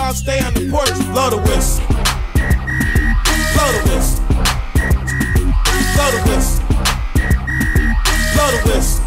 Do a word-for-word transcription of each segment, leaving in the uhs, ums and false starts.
dog stay on the porch, blow the whistle. Blow the whistle. Blow the whistle. Blow the whistle.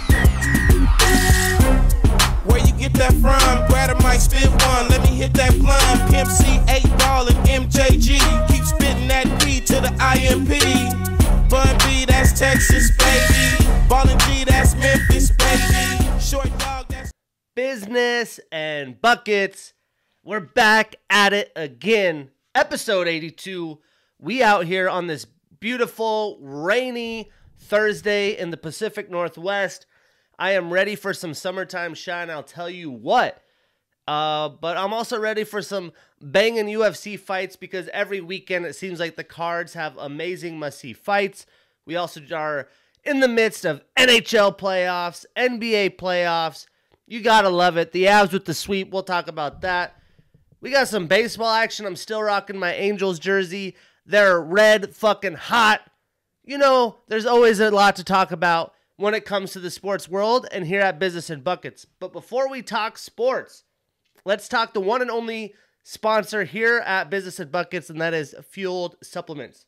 Where you get that from? Grab a mic, spit one. Let me hit that blunt. Pimp C, eight ball, and M J G. Keep spitting that D to the I M P. Bun B, that's Texas, baby. Ballin' G, that's Memphis, baby. Short dog, that's Business and Buckets. We're back at it again. Episode eighty-two. We out here on this beautiful, rainy Thursday in the Pacific Northwest. I am ready for some summertime shine, I'll tell you what. Uh, but I'm also ready for some banging U F C fights because every weekend it seems like the cards have amazing must-see fights. We also are in the midst of N H L playoffs, N B A playoffs. You gotta love it. The Avs with the sweep, we'll talk about that. We got some baseball action. I'm still rocking my Angels jersey. They're red fucking hot. You know, there's always a lot to talk about when it comes to the sports world and here at Business and Buckets. But before we talk sports, let's talk the one and only sponsor here at Business and Buckets, and that is Fueled Supplements.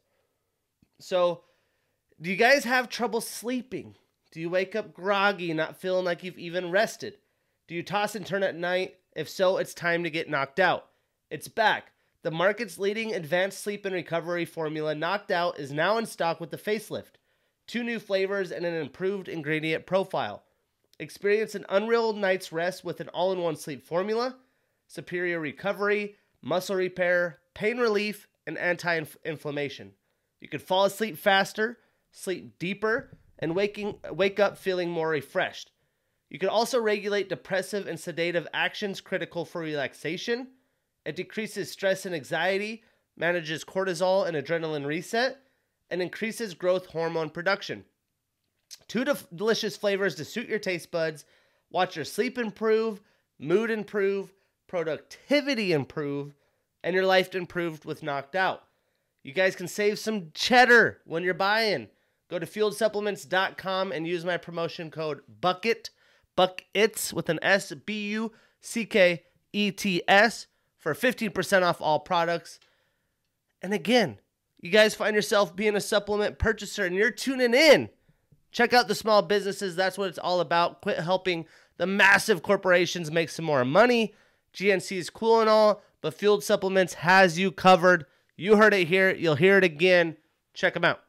So, do you guys have trouble sleeping? Do you wake up groggy, not feeling like you've even rested? Do you toss and turn at night? If so, it's time to get knocked out. It's back. The market's leading advanced sleep and recovery formula, Knocked Out, is now in stock with the facelift. Two new flavors and an improved ingredient profile. Experience an unreal night's rest with an all-in-one sleep formula, superior recovery, muscle repair, pain relief, and anti-inflammation. You can fall asleep faster, sleep deeper, and waking wake up feeling more refreshed. You can also regulate depressive and sedative actions critical for relaxation. It decreases stress and anxiety, manages cortisol and adrenaline reset, and increases growth hormone production. Two def- delicious flavors to suit your taste buds. Watch your sleep improve, mood improve, productivity improve, and your life improved with Knocked Out. You guys can save some cheddar when you're buying. Go to fueled supplements dot com and use my promotion code BUCKET, BUCKETS with an S, B U C K E T S, for fifteen percent off all products. And again, you guys find yourself being a supplement purchaser and you're tuning in. Check out the small businesses. That's what it's all about. Quit helping the massive corporations make some more money. G N C is cool and all, but Fueled Supplements has you covered. You heard it here. You'll hear it again. Check them out.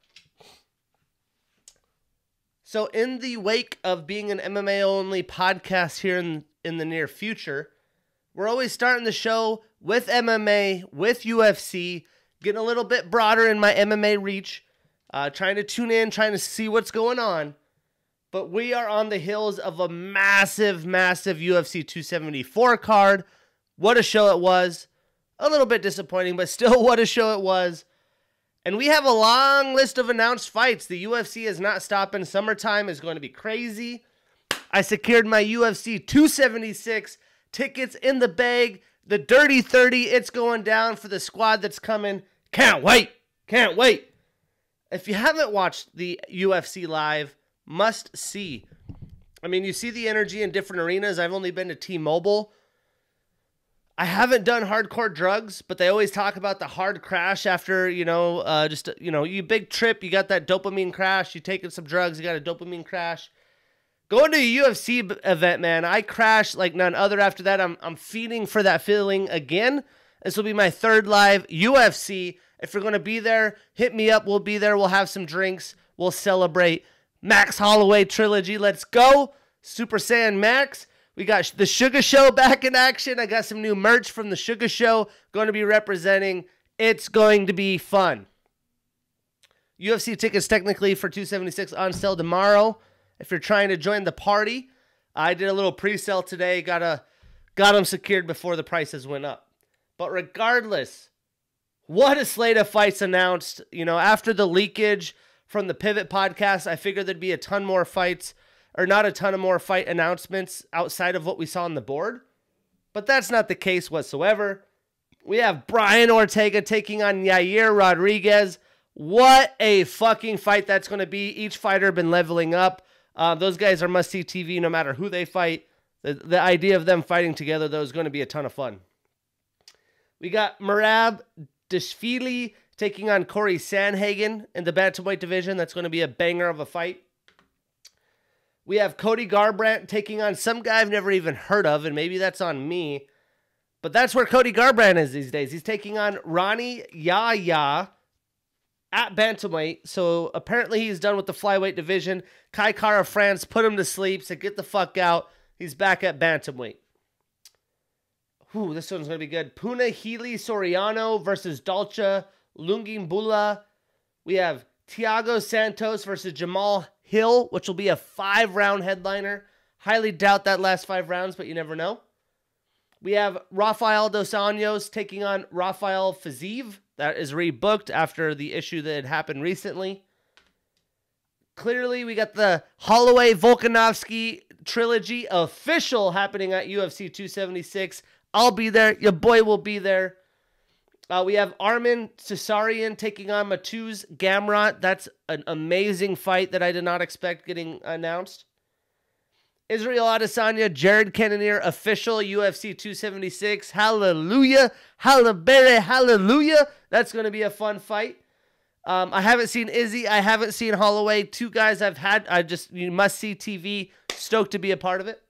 So in the wake of being an M M A-only podcast here in, in the near future, we're always starting the show with M M A, with U F C, getting a little bit broader in my M M A reach, uh, trying to tune in, trying to see what's going on. But we are on the heels of a massive, massive U F C two seventy-four card. What a show it was. A little bit disappointing, but still what a show it was. And we have a long list of announced fights. The U F C is not stopping. Summertime is going to be crazy. I secured my U F C two seventy-six tickets in the bag. The Dirty thirty, it's going down for the squad that's coming. Can't wait. Can't wait. If you haven't watched the U F C live, must see. I mean, you see the energy in different arenas. I've only been to T-Mobile. I haven't done hardcore drugs, but they always talk about the hard crash after, you know, uh, just, you know, you big trip, you got that dopamine crash, you taking some drugs, you got a dopamine crash. Going to a U F C event, man, I crashed like none other after that. I'm I'm feeding for that feeling again. This will be my third live U F C. If you're going to be there, hit me up. We'll be there. We'll have some drinks. We'll celebrate Max Holloway trilogy. Let's go. Super Saiyan Max. We got the Sugar Show back in action. I got some new merch from the Sugar Show. Going to be representing. It's going to be fun. U F C tickets technically for two seventy-six on sale tomorrow. If you're trying to join the party, I did a little pre-sale today. Got a, got them secured before the prices went up. But regardless, what a slate of fights announced. You know, after the leakage from the Pivot podcast, I figured there'd be a ton more fights, or not a ton of more fight announcements outside of what we saw on the board. But that's not the case whatsoever. We have Brian Ortega taking on Yair Rodriguez. What a fucking fight that's going to be. Each fighter been leveling up. Uh, those guys are must-see T V no matter who they fight. The, the idea of them fighting together, though, is going to be a ton of fun. We got Merab Dashvili taking on Corey Sandhagen in the bantamweight division. That's going to be a banger of a fight. We have Cody Garbrandt taking on some guy I've never even heard of, and maybe that's on me. But that's where Cody Garbrandt is these days. He's taking on Ronnie Yahya at bantamweight. So apparently he's done with the flyweight division. Kai Kara France put him to sleep, said get the fuck out. He's back at bantamweight. Whew, this one's going to be good. Puna Healy Soriano versus Dalcha Lungimbula. We have Thiago Santos versus Jamal Hill, which will be a five-round headliner. Highly doubt that last five rounds, but you never know. We have Rafael Dos Anjos taking on Rafael Fiziev. That is rebooked after the issue that had happened recently. Clearly, we got the Holloway Volkanovski trilogy official happening at U F C two seventy-six. I'll be there. Your boy will be there. Uh, we have Armin Tsarukyan taking on Mateusz Gamrot. That's an amazing fight that I did not expect getting announced. Israel Adesanya, Jared Cannonier, official U F C two seventy-six. Hallelujah. Hallelujah. Hallelujah. That's going to be a fun fight. Um, I haven't seen Izzy. I haven't seen Holloway. Two guys I've had. I just, you must see T V. Stoked to be a part of it.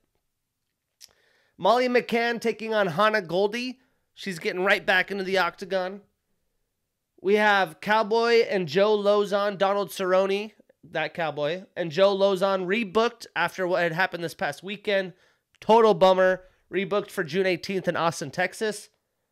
Molly McCann taking on Hannah Goldie. She's getting right back into the octagon. We have Cowboy and Joe Lozon, Donald Cerrone, that Cowboy, and Joe Lozon rebooked after what had happened this past weekend. Total bummer. Rebooked for June eighteenth in Austin, Texas.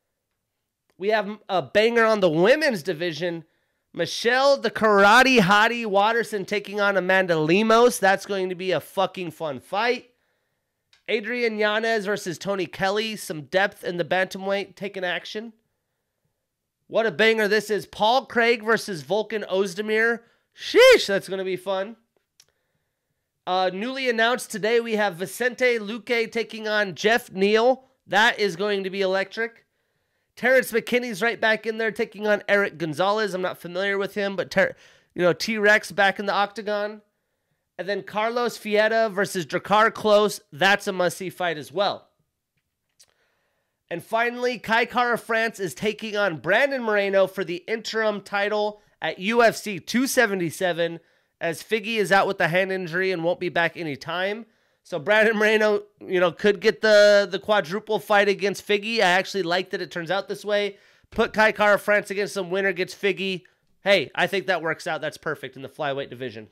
We have a banger on the women's division. Michelle, the Karate Hottie Watterson taking on Amanda Lemos. That's going to be a fucking fun fight. Adrian Yanez versus Tony Kelly. Some depth in the bantamweight taking action. What a banger this is. Paul Craig versus Volkan Ozdemir. Sheesh, that's going to be fun. Uh, newly announced today, we have Vicente Luque taking on Jeff Neal. That is going to be electric. Terrence McKinney's right back in there taking on Eric Gonzalez. I'm not familiar with him, but ter- you know T-Rex back in the octagon. And then Carlos Fieta versus Drakkar Klose. That's a must-see fight as well. And finally, Kai Kara France is taking on Brandon Moreno for the interim title at U F C two seventy-seven, as Figgy is out with the hand injury and won't be back anytime. So Brandon Moreno, you know, could get the, the quadruple fight against Figgy. I actually like that it turns out this way. Put Kai Kara France against some winner, gets Figgy. Hey, I think that works out. That's perfect in the flyweight division.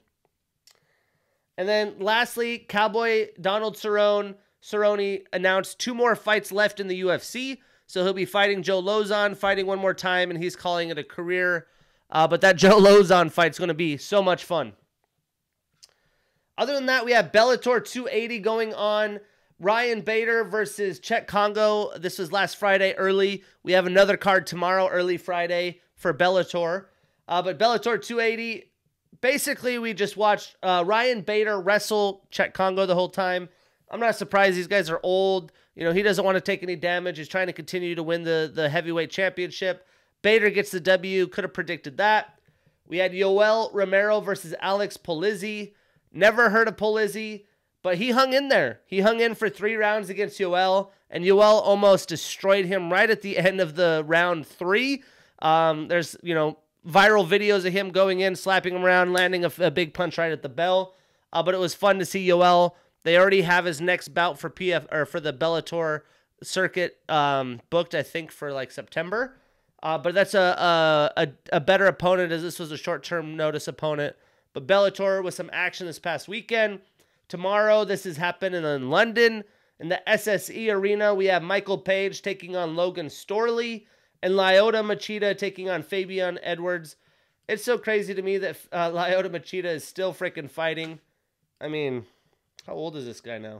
And then lastly, Cowboy Donald Cerrone, Cerrone announced two more fights left in the U F C. So he'll be fighting Joe Lozon, fighting one more time, and he's calling it a career. Uh, but that Joe Lozon fight's going to be so much fun. Other than that, we have Bellator two eighty going on. Ryan Bader versus Czech Congo. This was last Friday early. We have another card tomorrow, early Friday, for Bellator. Uh, but Bellator two eighty, basically we just watched uh, Ryan Bader wrestle Czech Congo the whole time. I'm not surprised. These guys are old. You know, he doesn't want to take any damage. He's trying to continue to win the, the heavyweight championship. Bader gets the W. Could have predicted that. We had Yoel Romero versus Alex Polizzi. Never heard of Polizzi, but he hung in there. He hung in for three rounds against Yoel, and Yoel almost destroyed him right at the end of the round three. Um, there's, you know, viral videos of him going in, slapping him around, landing a, a big punch right at the bell. Uh, but it was fun to see Yoel. They already have his next bout for P F or for the Bellator circuit um, booked, I think, for like September. Uh, but that's a, a a better opponent, as this was a short-term notice opponent. But Bellator with some action this past weekend. Tomorrow, this is happening in London. In the S S E Arena, we have Michael Page taking on Logan Storley and Lyoto Machida taking on Fabian Edwards. It's so crazy to me that uh, Lyoto Machida is still freaking fighting. I mean, how old is this guy now?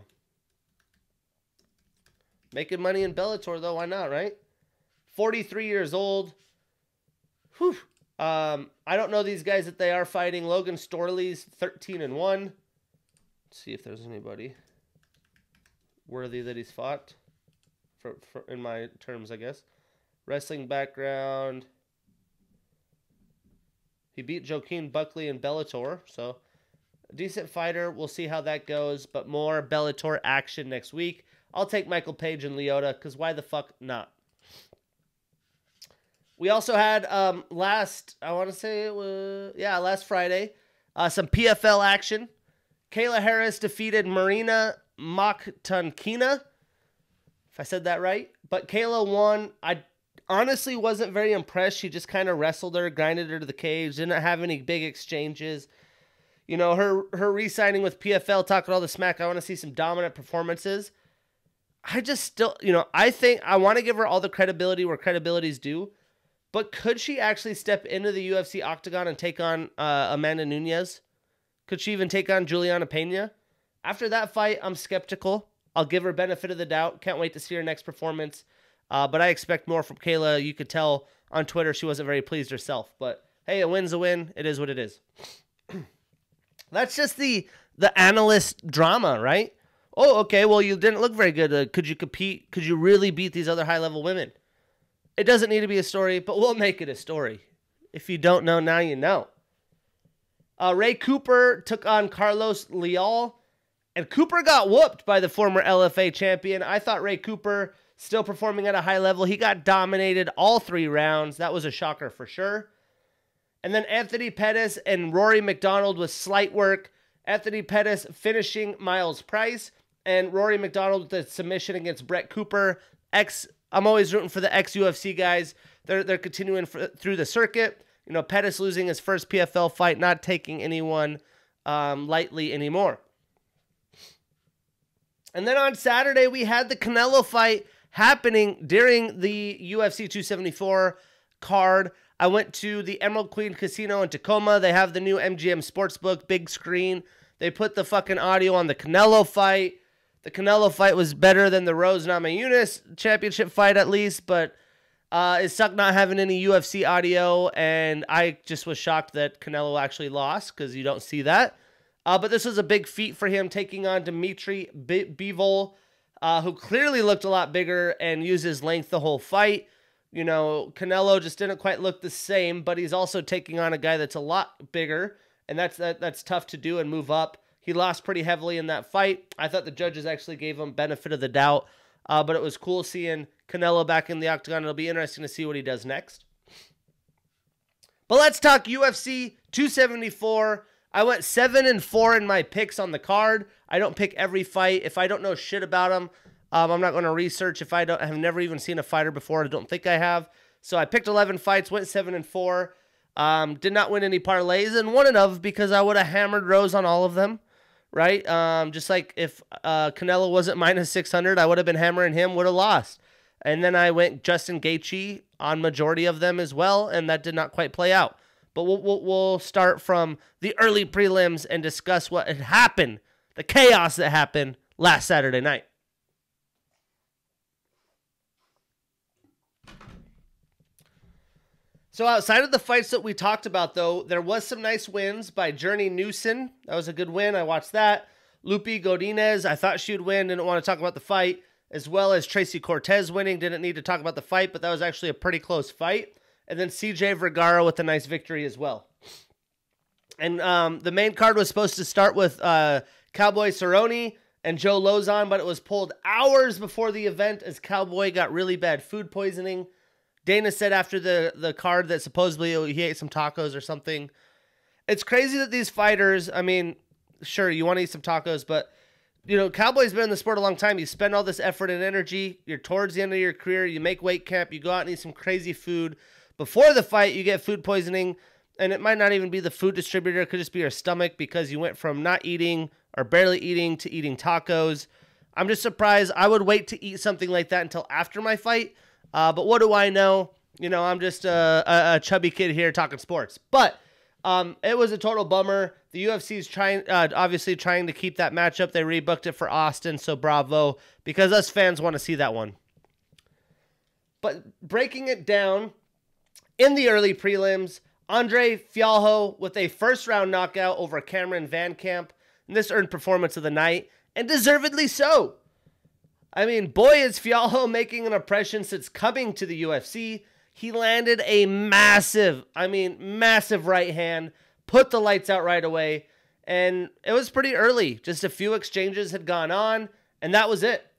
Making money in Bellator, though. Why not, right? forty-three years old. Whew. Um, I don't know these guys that they are fighting. Logan Storley's thirteen and one. Let's see if there's anybody worthy that he's fought. For, for in my terms, I guess. Wrestling background. He beat Joaquin Buckley in Bellator, so a decent fighter. We'll see how that goes, but more Bellator action next week. I'll take Michael Page and Lyoto, because why the fuck not? We also had um, last, I want to say it was, yeah, last Friday, uh, some P F L action. Kayla Harris defeated Marina Mokhtankina, if I said that right. But Kayla won. I honestly wasn't very impressed. She just kind of wrestled her, grinded her to the cage, didn't have any big exchanges. You know, her, her re-signing with P F L, talking all the smack. I want to see some dominant performances. I just still, you know, I think I want to give her all the credibility where credibility's due. But could she actually step into the U F C octagon and take on uh, Amanda Nunes? Could she even take on Juliana Pena? After that fight, I'm skeptical. I'll give her benefit of the doubt. Can't wait to see her next performance. Uh, but I expect more from Kayla. You could tell on Twitter she wasn't very pleased herself. But hey, a win's a win. It is what it is. That's just the the analyst drama, right? Oh, okay, well, you didn't look very good. Uh, could you compete? Could you really beat these other high-level women? It doesn't need to be a story, but we'll make it a story. If you don't know, now you know. Uh, Ray Cooper took on Carlos Leal, and Cooper got whooped by the former L F A champion. I thought Ray Cooper, still performing at a high level, he got dominated all three rounds. That was a shocker for sure. And then Anthony Pettis and Rory McDonald with slight work. Anthony Pettis finishing Miles Price, and Rory McDonald with the submission against Brett Cooper. Ex, I'm always rooting for the ex-U F C guys. They're they're continuing for, through the circuit. You know, Pettis losing his first P F L fight, not taking anyone um, lightly anymore. And then on Saturday, we had the Canelo fight happening during the U F C two seventy-four card. I went to the Emerald Queen Casino in Tacoma. They have the new M G M Sportsbook, big screen. They put the fucking audio on the Canelo fight. The Canelo fight was better than the Rose Namajunas championship fight at least, but uh, it sucked not having any U F C audio, and I just was shocked that Canelo actually lost because you don't see that. Uh, but this was a big feat for him, taking on Dimitri Bivol, uh, who clearly looked a lot bigger and used his length the whole fight. You know, Canelo just didn't quite look the same, but he's also taking on a guy that's a lot bigger, and that's that, that's tough to do and move up. He lost pretty heavily in that fight. I thought the judges actually gave him benefit of the doubt, uh, but it was cool seeing Canelo back in the octagon. It'll be interesting to see what he does next. But let's talk U F C two seventy-four. I went seven and four in my picks on the card. I don't pick every fight. If I don't know shit about them, um, I'm not going to research. If I don't, I have never even seen a fighter before. I don't think I have. So I picked eleven fights, went seven and four. Um, did not win any parlays, and won enough because I would have hammered Rose on all of them, right? Um, just like if uh, Canelo wasn't minus six hundred, I would have been hammering him, would have lost. And then I went Justin Gaethje on majority of them as well, and that did not quite play out. But we'll, we'll, we'll start from the early prelims and discuss what had happened, the chaos that happened last Saturday night. So outside of the fights that we talked about, though, there was some nice wins by Journey Newson. That was a good win. I watched that. Lupi Godinez, I thought she would win. Didn't want to talk about the fight. As well as Tracy Cortez winning. Didn't need to talk about the fight, but that was actually a pretty close fight. And then C J Vergara with a nice victory as well. And um, the main card was supposed to start with uh, Cowboy Cerrone and Joe Lozon, but it was pulled hours before the event as Cowboy got really bad food poisoning. Dana said after the, the card that supposedly he ate some tacos or something. It's crazy that these fighters, I mean, sure, you want to eat some tacos, but, you know, Cowboy's been in the sport a long time. You spend all this effort and energy. You're towards the end of your career. You make weight camp. You go out and eat some crazy food. Before the fight, you get food poisoning, and it might not even be the food distributor. It could just be your stomach because you went from not eating or barely eating to eating tacos. I'm just surprised. I would wait to eat something like that until after my fight. Uh, but what do I know? You know, I'm just a, a, a chubby kid here talking sports. But um, it was a total bummer. The U F C is trying, uh, obviously trying to keep that matchup. They rebooked it for Austin, so bravo, because us fans want to see that one. But breaking it down, in the early prelims, Andre Fialho with a first-round knockout over Cameron Van Camp. And this earned performance of the night, and deservedly so. I mean, boy, is Fialho making an impression since coming to the U F C. He landed a massive, I mean, massive right hand, put the lights out right away, and it was pretty early. Just a few exchanges had gone on, and that was it.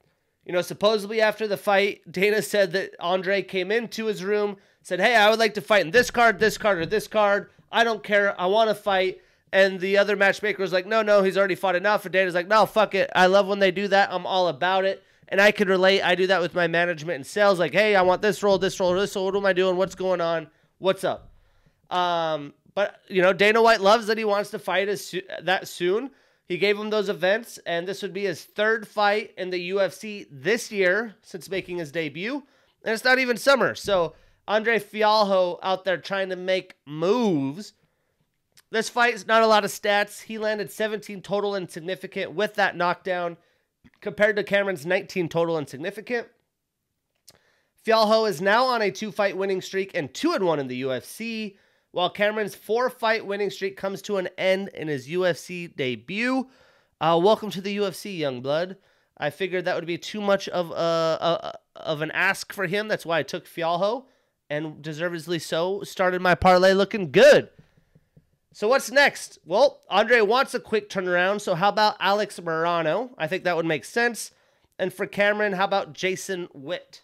You know, supposedly after the fight, Dana said that Andre came into his room, said, hey, I would like to fight in this card, this card, or this card. I don't care. I want to fight. And the other matchmaker was like, no, no, he's already fought enough. And Dana's like, no, fuck it. I love when they do that. I'm all about it. And I could relate. I do that with my management and sales. Like, hey, I want this role, this role, this role. What am I doing? What's going on? What's up? Um, but, you know, Dana White loves that he wants to fight as so- that soon. He gave him those events, and this would be his third fight in the U F C this year since making his debut. And it's not even summer. So Andre Fialho out there trying to make moves. This fight's not a lot of stats. He landed seventeen total and significant with that knockdown compared to Cameron's nineteen total and significant. Fialho is now on a two-fight winning streak and two and one in the U F C, while Cameron's four-fight winning streak comes to an end in his U F C debut. Uh, welcome to the U F C, young blood. I figured that would be too much of a, a of an ask for him. That's why I took Fialho, and deservedly so. Started my parlay looking good. So what's next? Well, Andre wants a quick turnaround, so how about Alex Morono? I think that would make sense. And for Cameron, how about Jason Witt?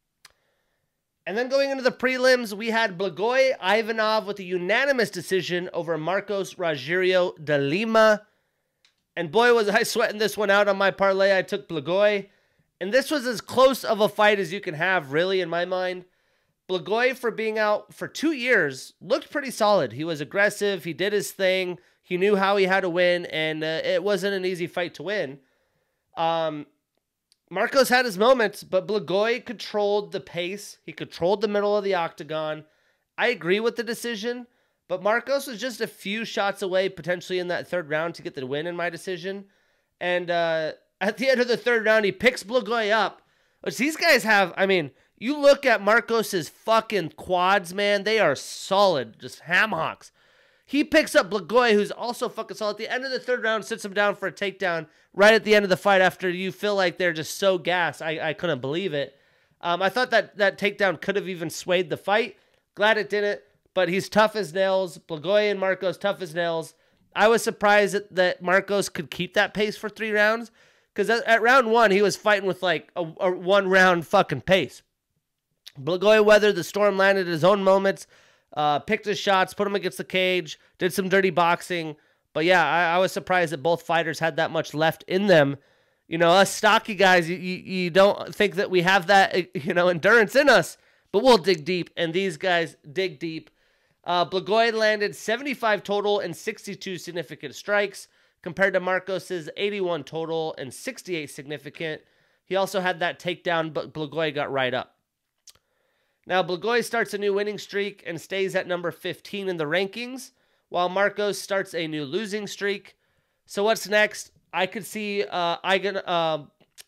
And then going into the prelims, we had Blagoy Ivanov with a unanimous decision over Marcos Rogerio de Lima. And boy, was I sweating this one out on my parlay. I took Blagoy. And this was as close of a fight as you can have, really, in my mind. Blagoy, for being out for two years, looked pretty solid. He was aggressive. He did his thing. He knew how he had to win, and uh, it wasn't an easy fight to win. Um, Marcos had his moments, but Blagoy controlled the pace. He controlled the middle of the octagon. I agree with the decision, but Marcos was just a few shots away, potentially in that third round, to get the win in my decision. And uh, at the end of the third round, he picks Blagoy up, which these guys have, I mean... You look at Marcos's fucking quads, man. They are solid. Just ham hocks. He picks up Blagoy, who's also fucking solid. At the end of the third round, sits him down for a takedown right at the end of the fight after you feel like they're just so gassed. I, I couldn't believe it. Um, I thought that that takedown could have even swayed the fight. Glad it didn't. But he's tough as nails. Blagoy and Marcos, tough as nails. I was surprised that, that Marcos could keep that pace for three rounds. Because at, at round one, he was fighting with like a, a one-round fucking pace. Blagoy weathered the storm, landed his own moments, uh, picked his shots, put him against the cage, did some dirty boxing. But yeah, I, I was surprised that both fighters had that much left in them. You know, us stocky guys, you, you, you don't think that we have that, you know, endurance in us, but we'll dig deep, and these guys dig deep. Uh, Blagoy landed seventy-five total and sixty-two significant strikes compared to Marcos's eighty-one total and sixty-eight significant. He also had that takedown, but Blagoy got right up. Now, Blagoy starts a new winning streak and stays at number fifteen in the rankings, while Marcos starts a new losing streak. So what's next? I could see uh, Igan, uh,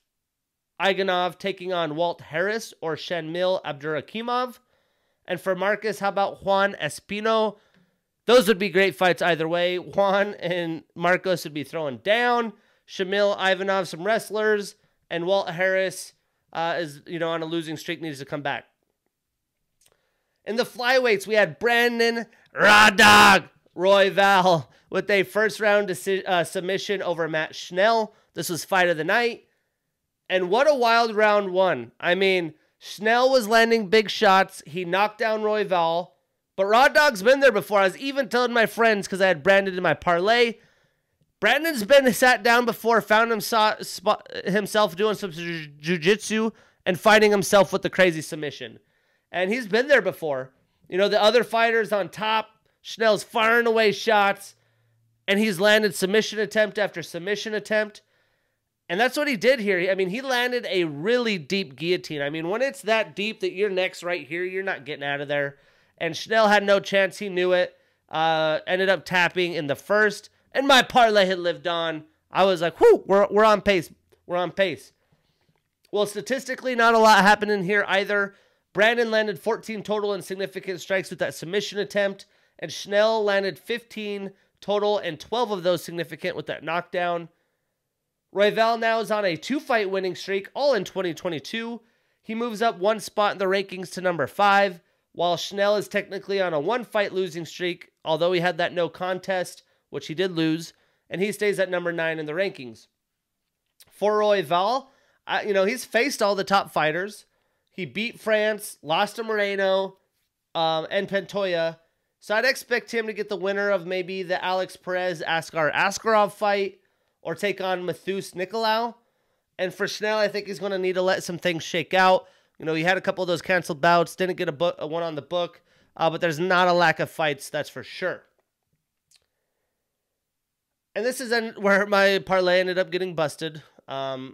Iganov taking on Walt Harris or Shamil Abdurakhimov. And for Marcus, how about Juan Espino? Those would be great fights either way. Juan and Marcos would be throwing down. Shamil Ivanov, some wrestlers. And Walt Harris uh, is, you know, on a losing streak, needs to come back. In the flyweights, we had Brandon Raw Dog Royval with a first-round deci- uh, submission over Matt Schnell. This was fight of the night. And what a wild round one. I mean, Schnell was landing big shots. He knocked down Royval. But Raw Dog's been there before. I was even telling my friends, because I had Brandon in my parlay, Brandon's been sat down before, found himself, himself doing some jiu-jitsu and fighting himself with the crazy submission. And he's been there before. You know, the other fighters on top, Schnell's firing away shots, and he's landed submission attempt after submission attempt. And that's what he did here. I mean, he landed a really deep guillotine. I mean, when it's that deep that your neck's right here, you're not getting out of there. And Schnell had no chance. He knew it. Uh, ended up tapping in the first. And my parlay had lived on. I was like, whew, we're, we're on pace. We're on pace. Well, statistically, not a lot happened in here either. Brandon landed fourteen total and significant strikes with that submission attempt, and Schnell landed fifteen total and twelve of those significant with that knockdown. Royval now is on a two-fight winning streak, all in twenty twenty-two. He moves up one spot in the rankings to number five, while Schnell is technically on a one-fight losing streak, although he had that no contest, which he did lose, and he stays at number nine in the rankings. For Royval, I, you know, he's faced all the top fighters. He beat France, lost to Moreno, um, and Pantoja. So I'd expect him to get the winner of maybe the Alex Perez Askar Askarov fight or take on Matheus Nicolau. And for Schnell, I think he's going to need to let some things shake out. You know, he had a couple of those canceled bouts, didn't get a, book, a one on the book, uh, but there's not a lack of fights, that's for sure. And this is where my parlay ended up getting busted. Um,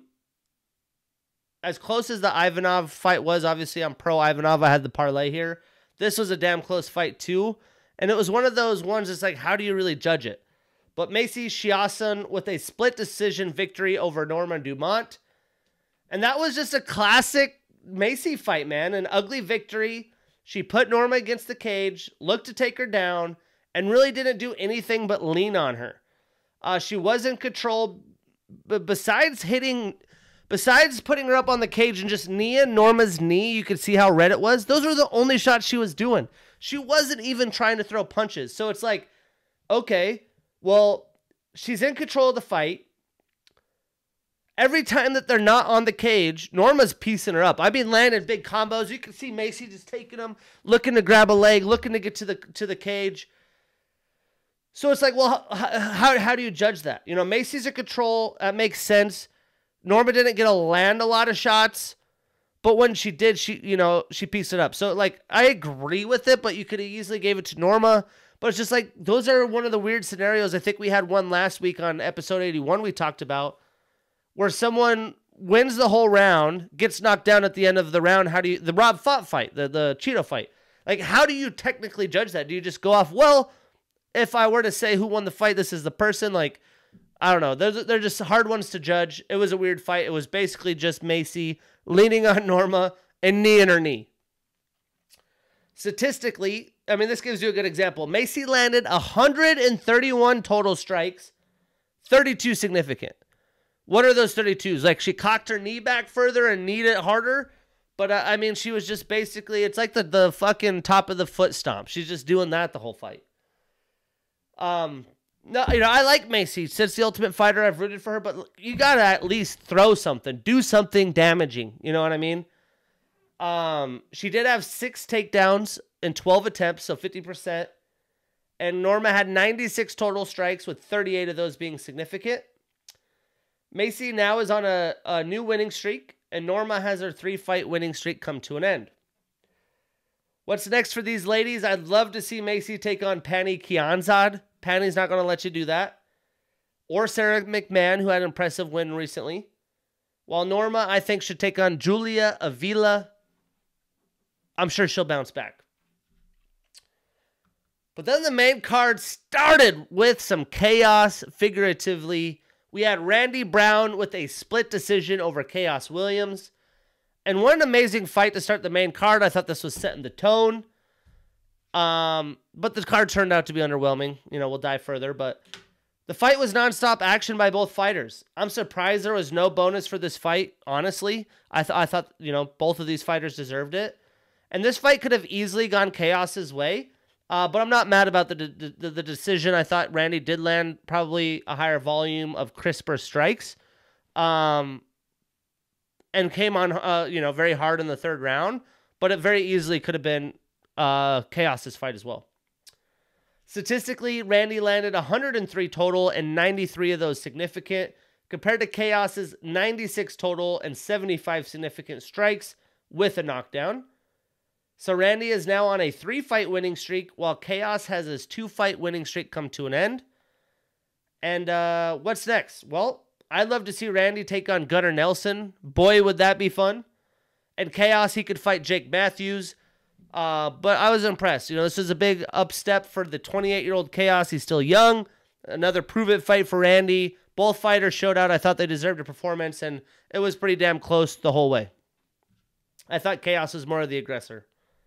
as close as the Ivanov fight was, obviously I'm pro Ivanov. I had the parlay here. This was a damn close fight too. And it was one of those ones that's like, how do you really judge it? But Macy Chiasson with a split decision victory over Norma Dumont. And that was just a classic Macy fight, man. An ugly victory. She put Norma against the cage, looked to take her down, and really didn't do anything but lean on her. Uh, she was in control, but besides hitting, besides putting her up on the cage and just kneeing Norma's knee, you could see how red it was. Those were the only shots she was doing. She wasn't even trying to throw punches. So it's like, okay, well, she's in control of the fight. Every time that they're not on the cage, Norma's piecing her up. I mean, landing big combos. You can see Macy just taking them, looking to grab a leg, looking to get to the to the cage. So it's like, well, how, how, how do you judge that? You know, Macy's in control. That makes sense. Norma didn't get to land a lot of shots, but when she did, she, you know, she pieced it up. So, like, I agree with it, but you could have easily gave it to Norma. But it's just like, those are one of the weird scenarios. I think we had one last week on episode eighty-one we talked about, where someone wins the whole round, gets knocked down at the end of the round. How do you, the Rob Font fight, the, the Cheeto fight, like, how do you technically judge that? Do you just go off, well, if I were to say who won the fight, this is the person? Like, I don't know. They're, they're just hard ones to judge. It was a weird fight. It was basically just Macy leaning on Norma and knee in her knee. Statistically, I mean, this gives you a good example. Macy landed one hundred thirty-one total strikes, thirty-two significant. What are those thirty-twos? Like, she cocked her knee back further and kneed it harder. But, uh, I mean, she was just basically, it's like the, the fucking top of the foot stomp. She's just doing that the whole fight. Um, no, you know, I like Macy. Since the Ultimate Fighter, I've rooted for her. But you got to at least throw something. Do something damaging. You know what I mean? Um, she did have six takedowns in twelve attempts, so fifty percent. And Norma had ninety-six total strikes, with thirty-eight of those being significant. Macy now is on a, a new winning streak, and Norma has her three-fight winning streak come to an end. What's next for these ladies? I'd love to see Macy take on Pannie Kianzad. Pannie's not going to let you do that. Or Sarah McMahon, who had an impressive win recently. While Norma, I think, should take on Julia Avila. I'm sure she'll bounce back. But then the main card started with some chaos, figuratively. We had Randy Brown with a split decision over Chaos Williams. And what an amazing fight to start the main card. I thought this was setting the tone. Um, but the card turned out to be underwhelming. You know, we'll dive further. But the fight was nonstop action by both fighters. I'm surprised there was no bonus for this fight, honestly. I, th- I thought, you know, both of these fighters deserved it. And this fight could have easily gone Chaos's way. Uh, but I'm not mad about the, the the decision. I thought Randy did land probably a higher volume of crisper strikes. Um, and came on, uh, you know, very hard in the third round. But it very easily could have been uh, Chaos's fight as well. Statistically, Randy landed one hundred three total and ninety-three of those significant, compared to Chaos's ninety-six total and seventy-five significant strikes with a knockdown. So Randy is now on a three-fight winning streak, while Chaos has his two-fight winning streak come to an end. And uh, what's next? Well, I'd love to see Randy take on Gunnar Nelson. Boy, would that be fun. And Chaos, he could fight Jake Matthews. Uh, but I was impressed. You know, this is a big upstep for the twenty-eight-year-old Chaos. He's still young. Another prove-it fight for Randy. Both fighters showed out. I thought they deserved a performance, and it was pretty damn close the whole way. I thought Chaos was more of the aggressor.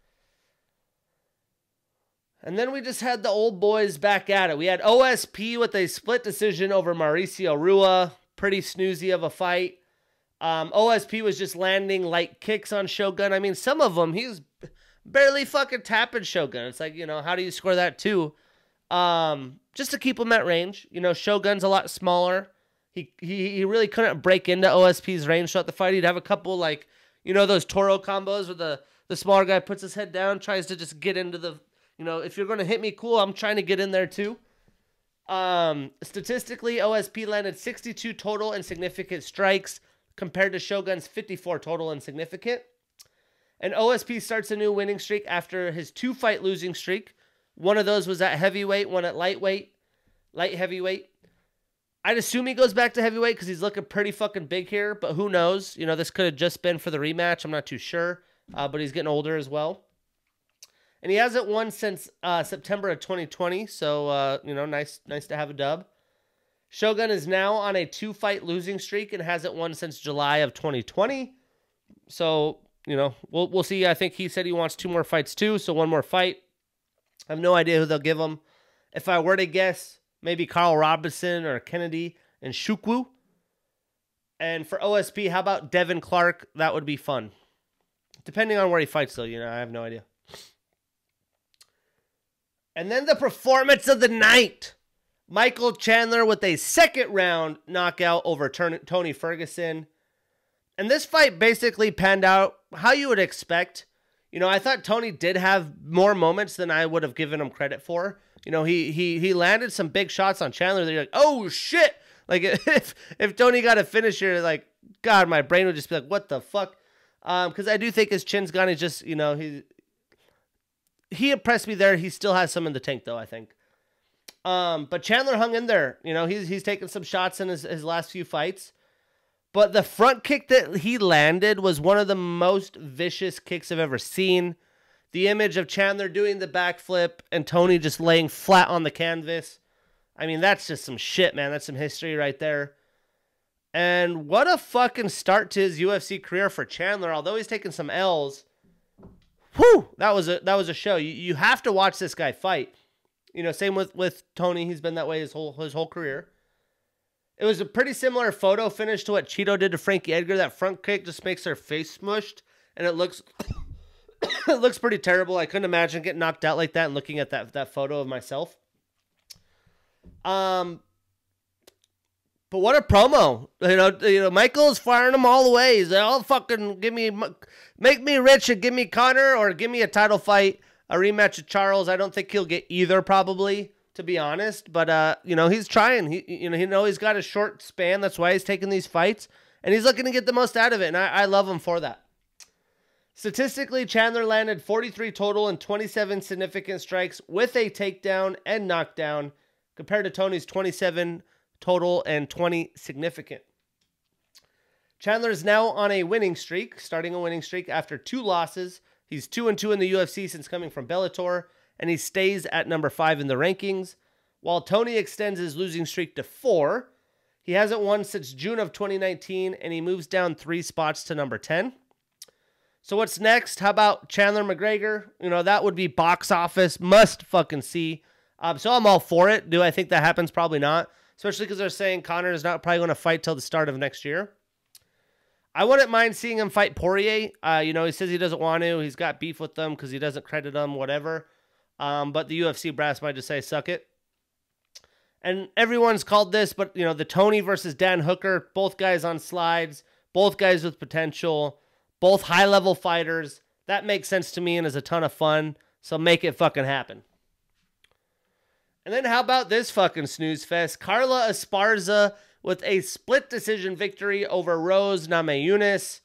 And then we just had the old boys back at it. We had O S P with a split decision over Mauricio Rua. Pretty snoozy of a fight. Um, O S P was just landing light kicks on Shogun. I mean, some of them, he was barely fucking tapping Shogun. It's like, you know, how do you score that too? Um, just to keep him at range. You know, Shogun's a lot smaller. He, he he really couldn't break into O S P's range throughout the fight. He'd have a couple, like, you know, those Toro combos where the, the smaller guy puts his head down, tries to just get into the, you know, if you're going to hit me, cool, I'm trying to get in there too. Um, statistically, O S P landed sixty-two total and significant strikes compared to Shogun's fifty-four total and significant. And O S P starts a new winning streak after his two-fight losing streak. One of those was at heavyweight, one at lightweight, light heavyweight. I'd assume he goes back to heavyweight because he's looking pretty fucking big here, but who knows? You know, this could have just been for the rematch. I'm not too sure, uh, but he's getting older as well. And he hasn't won since uh, September of twenty twenty, so, uh, you know, nice nice to have a dub. Shogun is now on a two-fight losing streak and hasn't won since July of twenty twenty. So, you know, we'll we'll see. I think he said he wants two more fights too, so one more fight. I have no idea who they'll give him. If I were to guess, maybe Carl Robinson or Kennedy and Shukwu. And for O S P, how about Devin Clark? That would be fun. Depending on where he fights, though, you know, I have no idea. And then the performance of the night. Michael Chandler with a second round knockout over Tony Ferguson. And this fight basically panned out how you would expect. You know, I thought Tony did have more moments than I would have given him credit for. You know, he he he landed some big shots on Chandler that you're like, oh, shit. Like, if if Tony got a finisher, like, God, my brain would just be like, what the fuck? Um, because I do think his chin's gone. He's just, you know, he, he impressed me there. He still has some in the tank, though, I think. Um, but Chandler hung in there. You know, he's he's taken some shots in his, his last few fights. But the front kick that he landed was one of the most vicious kicks I've ever seen. The image of Chandler doing the backflip and Tony just laying flat on the canvas. I mean, that's just some shit, man. That's some history right there. And what a fucking start to his U F C career for Chandler. Although he's taken some L's. Whew! That was a, that was a show. You, you have to watch this guy fight. You know, same with, with Tony. He's been that way his whole his whole career. It was a pretty similar photo finish to what Cheeto did to Frankie Edgar. That front kick just makes her face smushed. And it looks it looks pretty terrible. I couldn't imagine getting knocked out like that and looking at that, that photo of myself. Um, But what a promo. You know, you know, Michael's firing them all the way. He's like, oh, fucking give me, make me rich and give me Conor or give me a title fight, a rematch of Charles. I don't think he'll get either probably, to be honest. But, uh, you know, he's trying. He, you know, he know he's got a short span. That's why he's taking these fights. And he's looking to get the most out of it. And I, I love him for that. Statistically, Chandler landed forty-three total and twenty-seven significant strikes with a takedown and knockdown compared to Tony's twenty-seven total and twenty significant. Chandler is now on a winning streak, starting a winning streak after two losses. He's two and two in the U F C since coming from Bellator, and he stays at number five in the rankings, while Tony extends his losing streak to four. He hasn't won since June of twenty nineteen, and he moves down three spots to number ten. So what's next? How about Chandler McGregor? You know, that would be box office must fucking see. Um, so I'm all for it. Do I think that happens? Probably not. Especially because they're saying Conor is not probably going to fight till the start of next year. I wouldn't mind seeing him fight Poirier. Uh, you know, he says he doesn't want to. He's got beef with them because he doesn't credit them, whatever. Um, but the U F C brass might just say, suck it. And everyone's called this, but, you know, the Tony versus Dan Hooker, both guys on slides, both guys with potential, both high-level fighters. That makes sense to me and is a ton of fun. So make it fucking happen. And then how about this fucking snooze fest? Carla Esparza with a split decision victory over Rose Namajunas.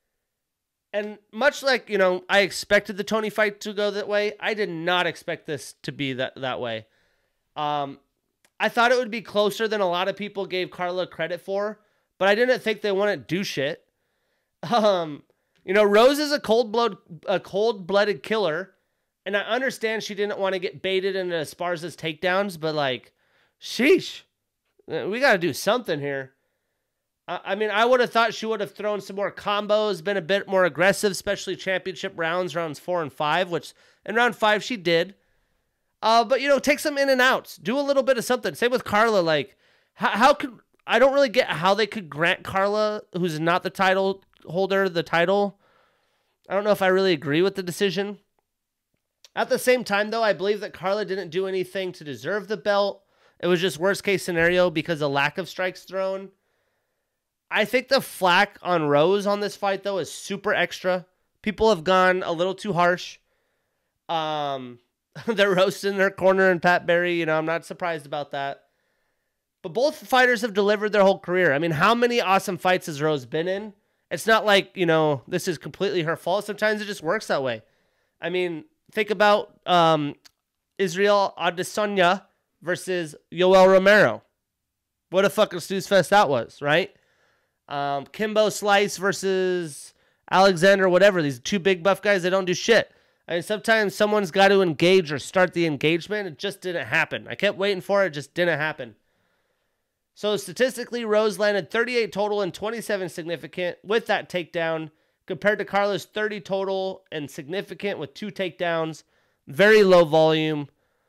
And much like, you know, I expected the Tony fight to go that way, I did not expect this to be that, that way. Um, I thought it would be closer than a lot of people gave Carla credit for, but I didn't think they wouldn't do shit. Um, you know, Rose is a cold-blood, a cold-blooded killer. And I understand she didn't want to get baited into Esparza's takedowns, but, like, sheesh. We got to do something here. I, I mean, I would have thought she would have thrown some more combos, been a bit more aggressive, especially championship rounds, rounds four and five, which in round five she did. Uh, but, you know, take some in and outs. Do a little bit of something. Same with Carla. Like, how, how could... I don't really get how they could grant Carla, who's not the title holder, the title. I don't know if I really agree with the decision. At the same time, though, I believe that Carla didn't do anything to deserve the belt. It was just worst case scenario because of lack of strikes thrown. I think the flack on Rose on this fight, though, is super extra. People have gone a little too harsh. Um, they're roasting their corner and Pat Barry. You know, I'm not surprised about that. But both fighters have delivered their whole career. I mean, how many awesome fights has Rose been in? It's not like, you know, this is completely her fault. Sometimes it just works that way. I mean, think about um, Israel Adesanya versus Yoel Romero. What a fucking snooze fest that was, right? Um, Kimbo Slice versus Alexander, whatever. These two big buff guys, they don't do shit. I mean, sometimes someone's got to engage or start the engagement. It just didn't happen. I kept waiting for it. It just didn't happen. So statistically, Rose landed thirty-eight total and twenty-seven significant with that takedown, compared to Carla's thirty total and significant with two takedowns. Very low volume.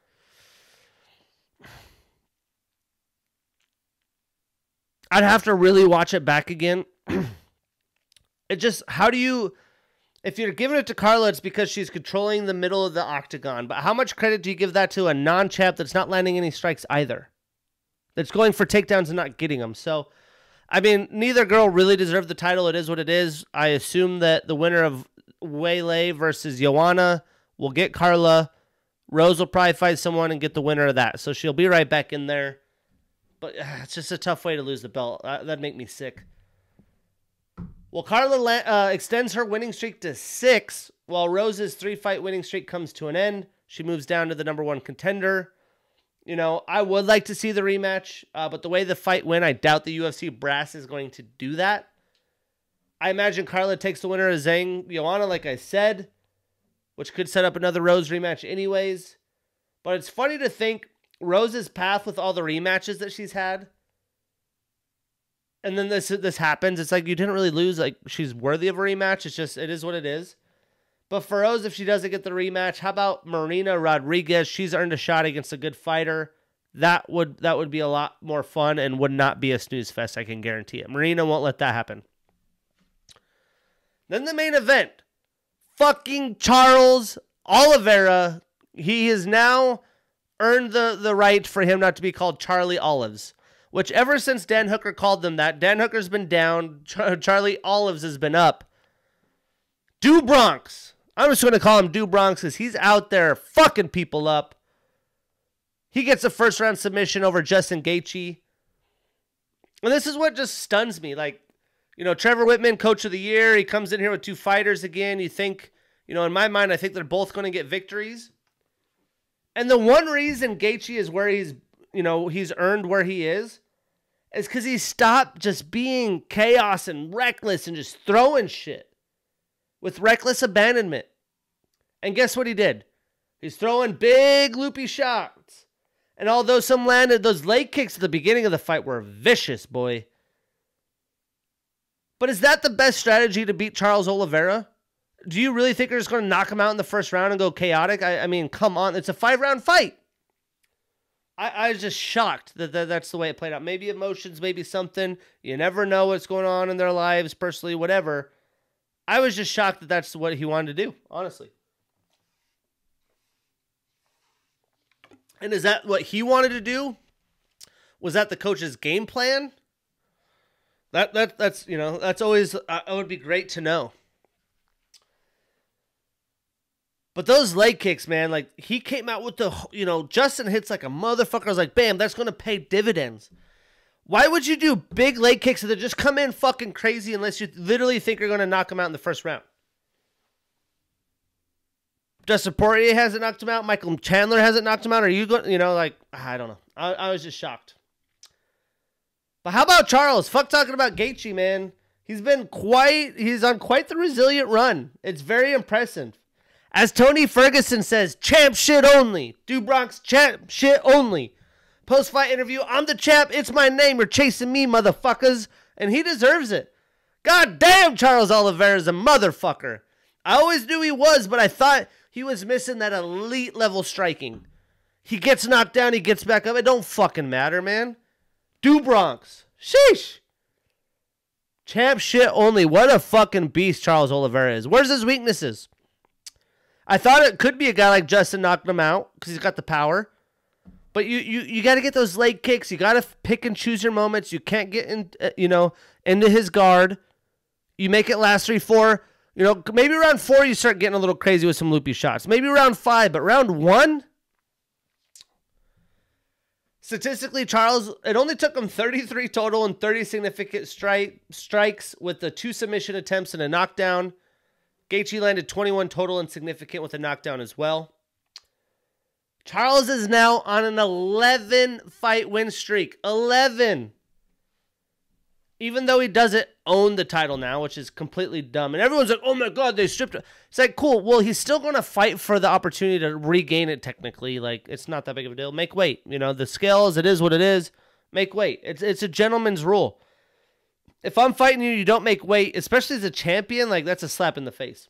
I'd have to really watch it back again. It just, how do you, if you're giving it to Carla, it's because she's controlling the middle of the octagon. But how much credit do you give that to a non-champ that's not landing any strikes either? That's going for takedowns and not getting them. So, I mean, neither girl really deserved the title. It is what it is. I assume that the winner of Weili versus Joanna will get Carla. Rose will probably fight someone and get the winner of that. So she'll be right back in there. But uh, it's just a tough way to lose the belt. Uh, that'd make me sick. Well, Carla uh, extends her winning streak to six, while Rose's three-fight winning streak comes to an end. She moves down to the number one contender. You know, I would like to see the rematch, uh, but the way the fight went, I doubt the U F C brass is going to do that. I imagine Carla takes the winner of Zhang Joanna, like I said, which could set up another Rose rematch anyways. But it's funny to think Rose's path with all the rematches that she's had, and then this this happens. It's like you didn't really lose. Like, she's worthy of a rematch. It's just, it is what it is. But for Rose, if she doesn't get the rematch, how about Marina Rodriguez? She's earned a shot against a good fighter. That would that would be a lot more fun and would not be a snooze fest, I can guarantee it. Marina won't let that happen. Then the main event. Fucking Charles Oliveira. He has now earned the, the right for him not to be called Charlie Olives. Which ever since Dan Hooker called them that, Dan Hooker's been down, Char- Charlie Olives has been up. Do Bronx. I'm just going to call him Do Bronx because he's out there fucking people up. He gets a first round submission over Justin Gaethje. And this is what just stuns me. Like, you know, Trevor Whitman, coach of the year. He comes in here with two fighters again. You think, you know, in my mind, I think they're both going to get victories. And the one reason Gaethje is where he's, you know, he's earned where he is, is because he stopped just being chaos and reckless and just throwing shit with reckless abandonment. And guess what he did? He's throwing big loopy shots. And although some landed, those leg kicks at the beginning of the fight were vicious, boy. But is that the best strategy to beat Charles Oliveira? Do you really think they're just going to knock him out in the first round and go chaotic? I, I mean, come on. It's a five-round fight. I, I was just shocked that, that that's the way it played out. Maybe emotions, maybe something. You never know what's going on in their lives, personally, whatever. I was just shocked that that's what he wanted to do, honestly. And is that what he wanted to do? Was that the coach's game plan? That that that's, you know, that's always, uh, it would be great to know. But those leg kicks, man, like, he came out with the, you know, Justin hits like a motherfucker. I was like, bam, that's going to pay dividends. Why would you do big leg kicks that just come in fucking crazy unless you literally think you're going to knock him out in the first round? Dustin Poirier hasn't knocked him out. Michael Chandler hasn't knocked him out. Are you going, you know, like, I don't know. I, I was just shocked. But how about Charles? Fuck talking about Gaethje, man. He's been quite, he's on quite the resilient run. It's very impressive. As Tony Ferguson says, champ shit only. Do Bronx champ shit only. Post-fight interview, I'm the champ. It's my name. You're chasing me, motherfuckers. And he deserves it. God damn, Charles Oliveira's a motherfucker. I always knew he was, but I thought he was missing that elite level striking. He gets knocked down, he gets back up. It don't fucking matter, man. Do Bronx. Sheesh. Champ shit only. What a fucking beast Charles Oliveira is. Where's his weaknesses? I thought it could be a guy like Justin knocking him out because he's got the power. But you you, you got to get those leg kicks. You got to pick and choose your moments. You can't get in, uh, you know, into his guard. You make it last three, four. You know, maybe round four you start getting a little crazy with some loopy shots. Maybe round five, but round one, statistically, Charles, it only took him thirty-three total and thirty significant strike strikes with the two submission attempts and a knockdown. Gaethje landed twenty-one total and significant with a knockdown as well. Charles is now on an eleven fight win streak. eleven. Even though he doesn't own the title now, which is completely dumb. And everyone's like, oh my God, they stripped it. It's like, cool. Well, he's still going to fight for the opportunity to regain it technically. Like, it's not that big of a deal. Make weight. You know, the scales, it is what it is. Make weight. It's, it's a gentleman's rule. If I'm fighting you, you don't make weight, especially as a champion, like, that's a slap in the face.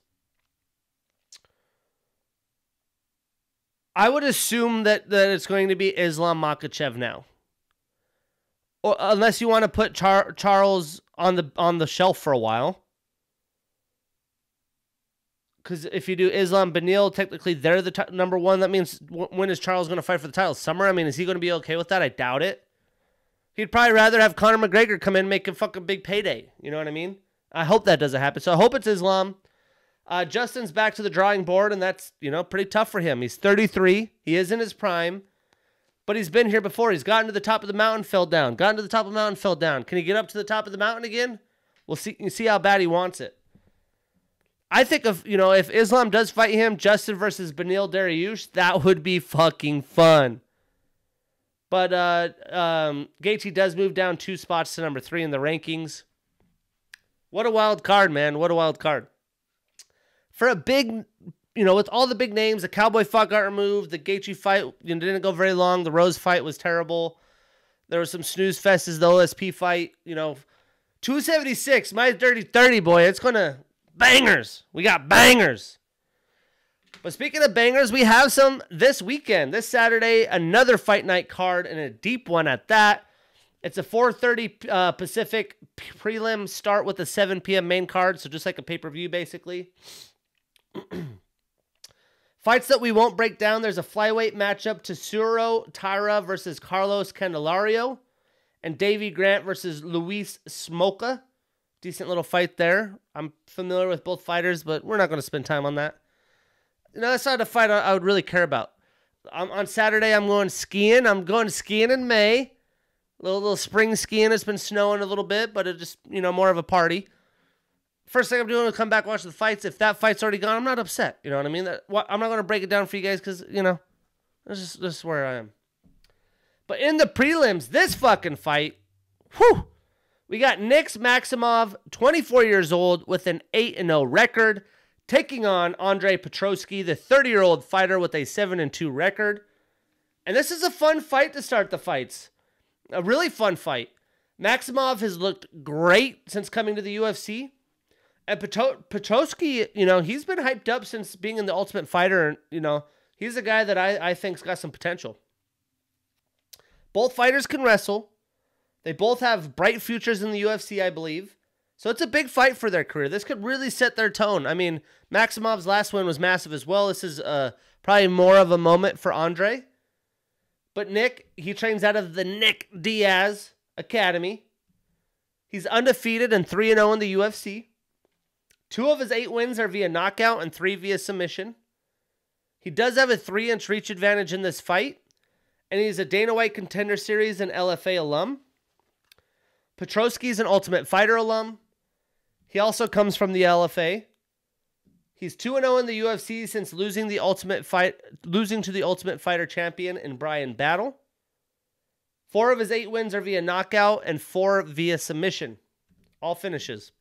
I would assume that, that it's going to be Islam Makhachev now. Or unless you want to put Char- Charles on the on the shelf for a while. Because if you do Islam Beneil, technically they're the t- number one. That means w- when is Charles going to fight for the title? Summer? I mean, is he going to be okay with that? I doubt it. He'd probably rather have Conor McGregor come in and make a fucking big payday. You know what I mean? I hope that doesn't happen. So I hope it's Islam. Uh, Justin's back to the drawing board, and that's, you know, pretty tough for him. He's thirty-three. He is in his prime. But he's been here before. He's gotten to the top of the mountain, fell down. Gotten to the top of the mountain, fell down. Can he get up to the top of the mountain again? We'll see. You see how bad he wants it. I think if you know if Islam does fight him, Justin versus Beneil Dariush, that would be fucking fun. But uh, um, Gaethje does move down two spots to number three in the rankings. What a wild card, man! What a wild card. For a big. You know, with all the big names, the Cowboy fight got removed. The Gaethje fight you know, didn't go very long. The Rose fight was terrible. There was some snooze fests as the O S P fight. You know, two seventy-six, my dirty thirty, boy. It's going to bangers. We got bangers. But speaking of bangers, we have some this weekend. This Saturday, another fight night card and a deep one at that. It's a four thirty uh, Pacific prelim start with a seven p.m. main card. So just like a pay-per-view, basically. Fights that we won't break down. There's a flyweight matchup, Tatsuro Taira versus Carlos Candelario, and Davey Grant versus Luis Smoka. Decent little fight there. I'm familiar with both fighters, but we're not going to spend time on that. You know, that's not a fight I would really care about. I'm, on Saturday, I'm going skiing. I'm going skiing in May. A little, little spring skiing. It's been snowing a little bit, but it's just, you know, more of a party. First thing I'm doing is come back, watch the fights. If that fight's already gone, I'm not upset. You know what I mean? That, what, I'm not going to break it down for you guys because, you know, this is, this is where I am. But in the prelims, this fucking fight, whew, we got Nick Maximov, twenty-four years old, with an eight and oh record, taking on Andre Petroski, the thirty-year-old fighter with a seven and two record. And this is a fun fight to start the fights. A really fun fight. Maximov has looked great since coming to the U F C. And Petroski, you know, he's been hyped up since being in the Ultimate Fighter. And, you know, he's a guy that I, I think's got some potential. Both fighters can wrestle. They both have bright futures in the U F C, I believe. So it's a big fight for their career. This could really set their tone. I mean, Maximov's last win was massive as well. This is uh, probably more of a moment for Andre. But Nick, he trains out of the Nick Diaz Academy. He's undefeated and three and oh in the U F C. Two of his eight wins are via knockout and three via submission. He does have a three-inch reach advantage in this fight, and he's a Dana White Contender Series and L F A alum. Petroski's an Ultimate Fighter alum. He also comes from the L F A. He's two and oh in the U F C since losing the Ultimate Fight, losing to the Ultimate Fighter champion in Brian Battle. Four of his eight wins are via knockout and four via submission. All finishes.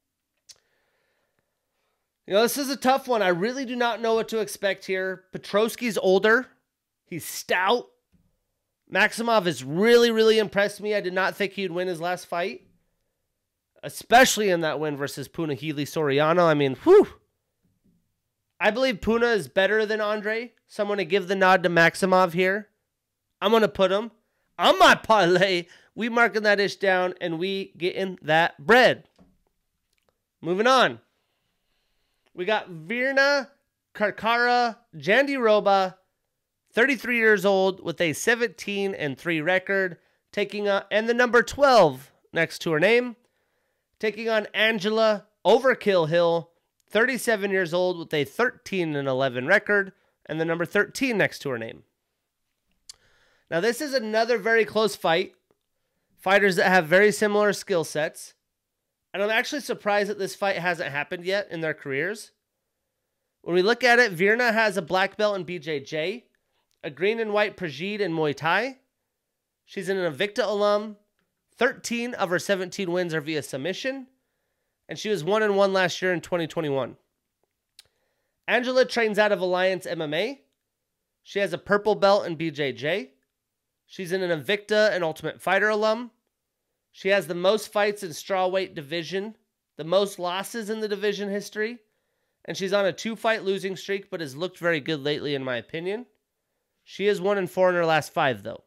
You know, this is a tough one. I really do not know what to expect here. Petroski's older. He's stout. Maximov has really, really impressed me. I did not think he'd win his last fight. Especially in that win versus Punahele Soriano. I mean, whew. I believe Puna is better than Andre. So I'm going to give the nod to Maximov here. I'm going to put him on my parlay. We marking that ish down and we getting that bread. Moving on. We got Virna Karkara Jandiroba, thirty-three years old with a seventeen and three record, taking on, and the number twelve next to her name, taking on Angela Overkill Hill, thirty-seven years old with a thirteen and eleven record, and the number thirteen next to her name. Now, this is another very close fight. Fighters that have very similar skill sets. And I'm actually surprised that this fight hasn't happened yet in their careers. When we look at it, Virna has a black belt in B J J, a green and white Prajid in Muay Thai. She's an Invicta alum. thirteen of her seventeen wins are via submission. And she was one and one last year in twenty twenty-one. Angela trains out of Alliance M M A. She has a purple belt in B J J. She's in an Invicta and Ultimate Fighter alum. She has the most fights in strawweight division, the most losses in the division history, and she's on a two-fight losing streak, but has looked very good lately, in my opinion. She is one and four in her last five, though.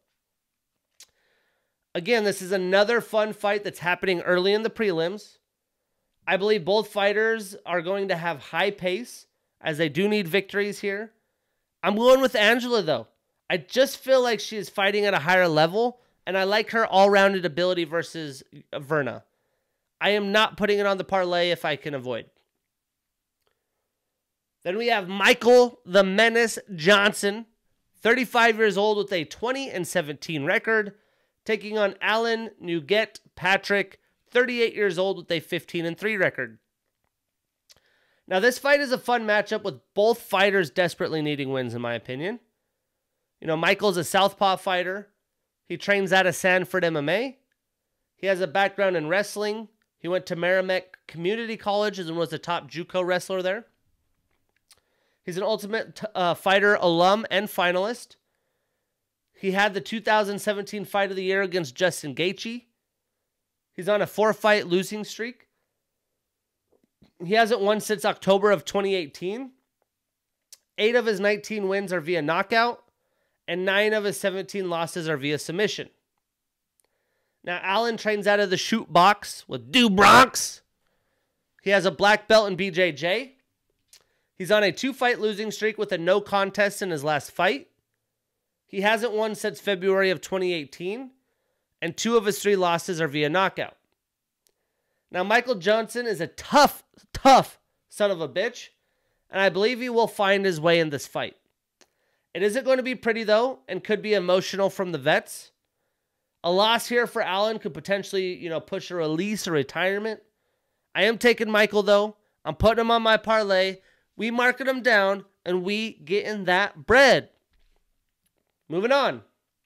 Again, this is another fun fight that's happening early in the prelims. I believe both fighters are going to have high pace, as they do need victories here. I'm going with Angela, though. I just feel like she is fighting at a higher level, and I like her all-rounded ability versus Virna. I am not putting it on the parlay if I can avoid. Then we have Michael the Menace Johnson, thirty-five years old with a twenty and seventeen record, taking on Alan Nugget Patrick, thirty-eight years old with a fifteen and three record. Now, this fight is a fun matchup with both fighters desperately needing wins, in my opinion. You know, Michael's a southpaw fighter. He trains out of Sanford M M A. He has a background in wrestling. He went to Merrimack Community College and was the top JUCO wrestler there. He's an Ultimate uh, Fighter alum and finalist. He had the two thousand seventeen Fight of the Year against Justin Gaethje. He's on a four-fight losing streak. He hasn't won since October of twenty eighteen. Eight of his nineteen wins are via knockout, and nine of his seventeen losses are via submission. Now, Allen trains out of the Shoot Box with Do Bronx. He has a black belt in B J J. He's on a two-fight losing streak with a no contest in his last fight. He hasn't won since February of twenty eighteen, and two of his three losses are via knockout. Now, Michael Johnson is a tough, tough son of a bitch, and I believe he will find his way in this fight. It isn't going to be pretty, though, and could be emotional from the vets. A loss here for Allen could potentially, you know, push a release or retirement. I am taking Michael, though. I'm putting him on my parlay. We market him down, and we get in that bread. Moving on.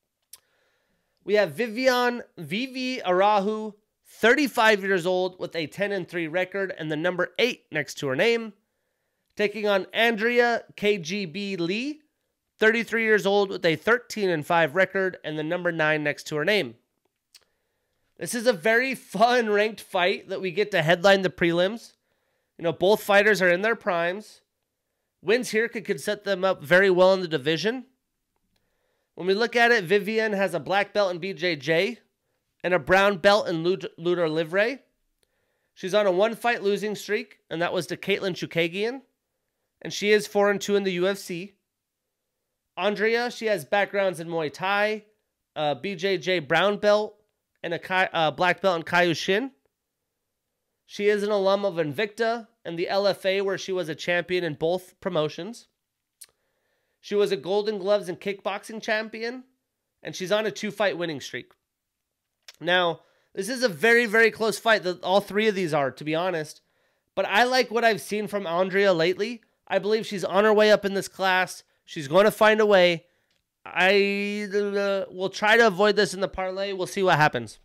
We have Vivian Vivi Arahu, thirty-five years old with a ten and three record and the number eight next to her name, taking on Andrea K G B Lee, thirty-three years old with a thirteen and five record and the number nine next to her name. This is a very fun ranked fight that we get to headline the prelims. You know, both fighters are in their primes. Wins here could, could set them up very well in the division. When we look at it, Vivian has a black belt in B J J and a brown belt in Lutter Livre. She's on a one-fight losing streak, and that was to Caitlin Chukagian. And she is four and two in the U F C. Andrea, she has backgrounds in Muay Thai, uh, B J J brown belt, and a Kai, uh, black belt in Kaioshin. She is an alum of Invicta and the L F A, where she was a champion in both promotions. She was a Golden Gloves and kickboxing champion, and she's on a two-fight winning streak. Now, this is a very, very close fight. All three of these are, to be honest. But I like what I've seen from Andrea lately. I believe she's on her way up in this class. She's going to find a way. I uh, will try to avoid this in the parlay. We'll see what happens.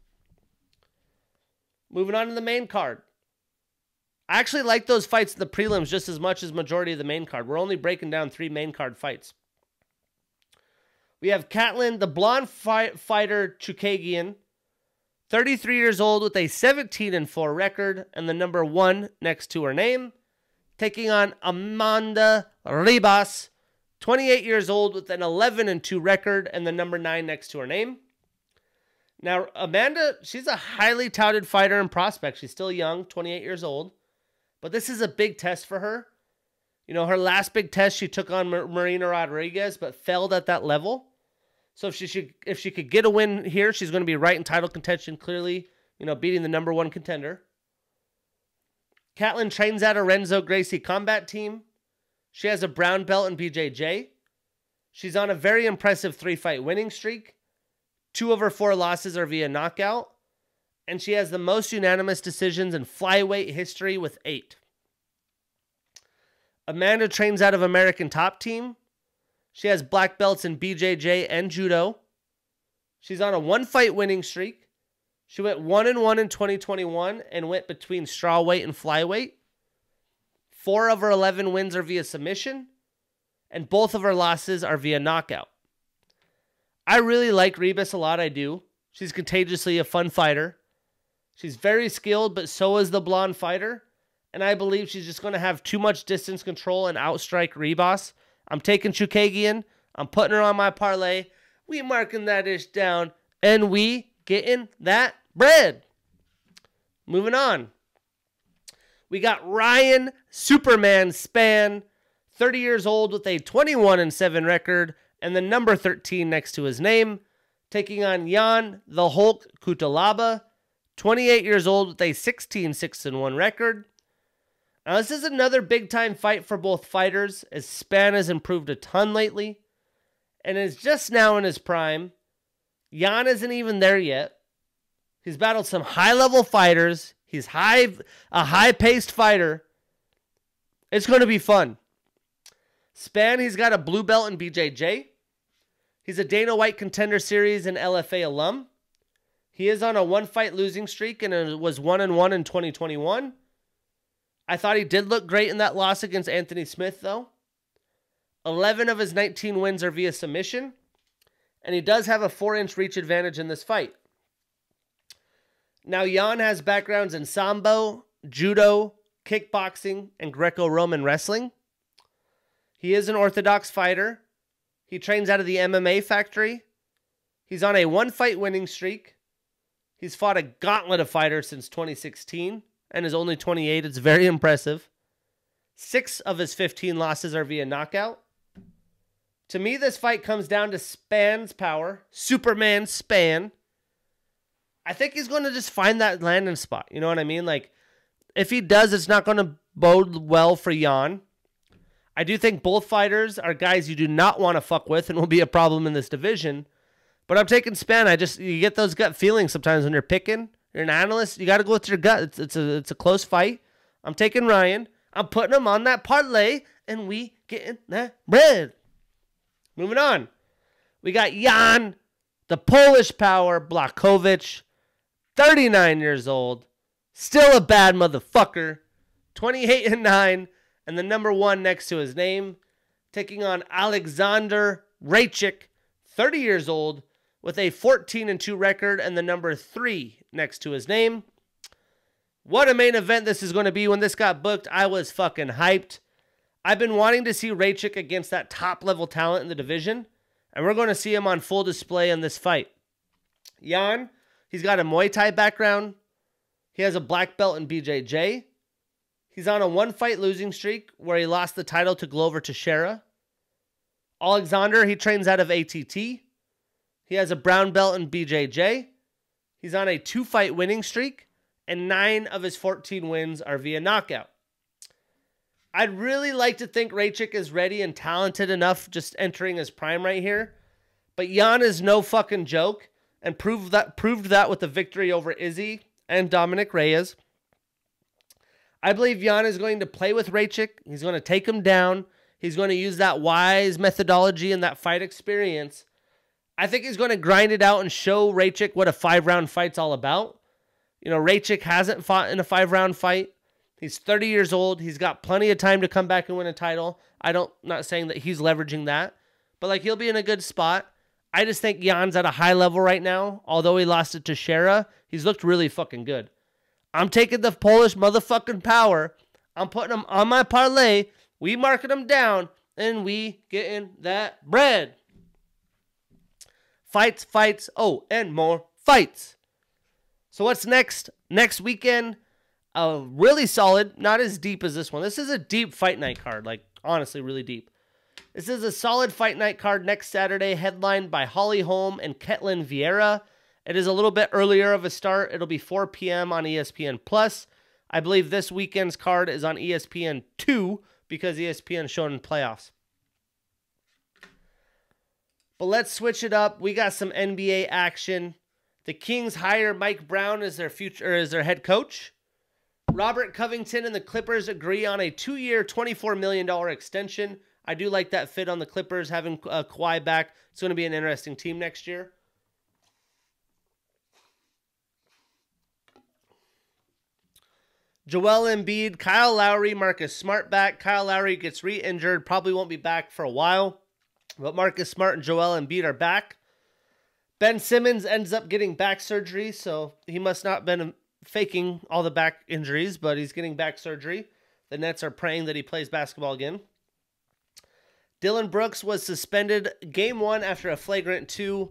Moving on to the main card. I actually like those fights in the prelims just as much as majority of the main card. We're only breaking down three main card fights. We have Catlin, the blonde fight fighter Chukagian, thirty-three years old with a seventeen and four record and the number one next to her name, taking on Amanda Ribas, twenty-eight years old with an eleven and two record and the number nine next to her name. Now, Amanda, she's a highly touted fighter and prospect. She's still young, twenty-eight years old. But this is a big test for her. You know, her last big test, she took on Mar- Marina Rodriguez, but failed at that level. So if she should, if she could get a win here, she's going to be right in title contention, clearly, you know, beating the number one contender. Catlin trains at a Renzo Gracie combat team. She has a brown belt in B J J. She's on a very impressive three-fight winning streak. Two of her four losses are via knockout. And she has the most unanimous decisions in flyweight history with eight. Amanda trains out of American Top Team. She has black belts in B J J and Judo. She's on a one-fight winning streak. She went one and one in twenty twenty-one and went between strawweight and flyweight. Four of her eleven wins are via submission, and both of her losses are via knockout. I really like Ribas a lot, I do. She's contagiously a fun fighter. She's very skilled, but so is the blonde fighter. And I believe she's just going to have too much distance control and outstrike Ribas. I'm taking Chookagian. I'm putting her on my parlay. We marking that ish down. And we getting that bread. Moving on. We got Ryan Superman Spann, thirty years old with a twenty-one and seven record and the number thirteen next to his name, taking on Jan the Hulk Cutelaba, twenty-eight years old with a sixteen six and one record. Now, this is another big-time fight for both fighters, as Spann has improved a ton lately and is just now in his prime. Jan isn't even there yet. He's battled some high-level fighters. He's high, a high-paced fighter. It's going to be fun. Spann, he's got a blue belt in B J J. He's a Dana White Contender Series and L F A alum. He is on a one-fight losing streak and was one and one in twenty twenty-one. I thought he did look great in that loss against Anthony Smith, though. eleven of his nineteen wins are via submission, and he does have a four-inch reach advantage in this fight. Now, Jan has backgrounds in Sambo, Judo, kickboxing, and Greco-Roman wrestling. He is an orthodox fighter. He trains out of the M M A Factory. He's on a one-fight winning streak. He's fought a gauntlet of fighters since twenty sixteen and is only twenty-eight. It's very impressive. Six of his fifteen losses are via knockout. To me, this fight comes down to Spann's power. Superman Spann. I think he's going to just find that landing spot. You know what I mean? Like, if he does, it's not going to bode well for Jan. I do think both fighters are guys you do not want to fuck with and will be a problem in this division. But I'm taking Spann. I just, you get those gut feelings sometimes when you're picking. You're an analyst. You got to go with your gut. It's, it's, a, it's a close fight. I'm taking Ryan. I'm putting him on that parlay, and we getting that bread. Moving on. We got Jan, the Polish power, Blachowicz, thirty-nine years old. Still a bad motherfucker. twenty-eight and nine, and the number one next to his name. Taking on Alexander Rakic, thirty years old, with a fourteen and two record and the number three next to his name. What a main event this is going to be. When this got booked, I was fucking hyped. I've been wanting to see Rakic against that top-level talent in the division, and we're going to see him on full display in this fight. Jan, he's got a Muay Thai background. He has a black belt in B J J. He's on a one-fight losing streak where he lost the title to Glover Teixeira. Alexander, he trains out of A T T. He has a brown belt in B J J. He's on a two-fight winning streak, and nine of his fourteen wins are via knockout. I'd really like to think Rakic is ready and talented enough just entering his prime right here, but Jan is no fucking joke and proved that, proved that with the victory over Izzy and Dominic Reyes. I believe Jan is going to play with Rakic. He's going to take him down. He's going to use that wise methodology and that fight experience. I think he's going to grind it out and show Rakic what a five-round fight's all about. You know, Rakic hasn't fought in a five-round fight. He's thirty years old. He's got plenty of time to come back and win a title. I don't, not saying that he's leveraging that, but like he'll be in a good spot. I just think Jan's at a high level right now. Although he lost it to Teixeira, he's looked really fucking good. I'm taking the Polish motherfucking power. I'm putting him on my parlay. We marking him down, and we getting that bread. Fights, fights, oh, and more fights. So what's next? Next weekend, a really solid, not as deep as this one. This is a deep fight night card, like honestly, really deep. This is a solid fight night card next Saturday, headlined by Holly Holm and Ketlin Vieira. It is a little bit earlier of a start. It'll be four p.m. on E S P N Plus. I believe this weekend's card is on E S P N two because E S P N is showing playoffs. But let's switch it up. We got some N B A action. The Kings hire Mike Brown as their future as their head coach. Robert Covington and the Clippers agree on a two-year, twenty-four million dollars extension. I do like that fit on the Clippers, having uh, Kawhi back. It's going to be an interesting team next year. Joel Embiid, Kyle Lowry, Marcus Smart back. Kyle Lowry gets re-injured, probably won't be back for a while. But Marcus Smart and Joel Embiid are back. Ben Simmons ends up getting back surgery, so he must not have been faking all the back injuries, but he's getting back surgery. The Nets are praying that he plays basketball again. Dylan Brooks was suspended game one after a flagrant two.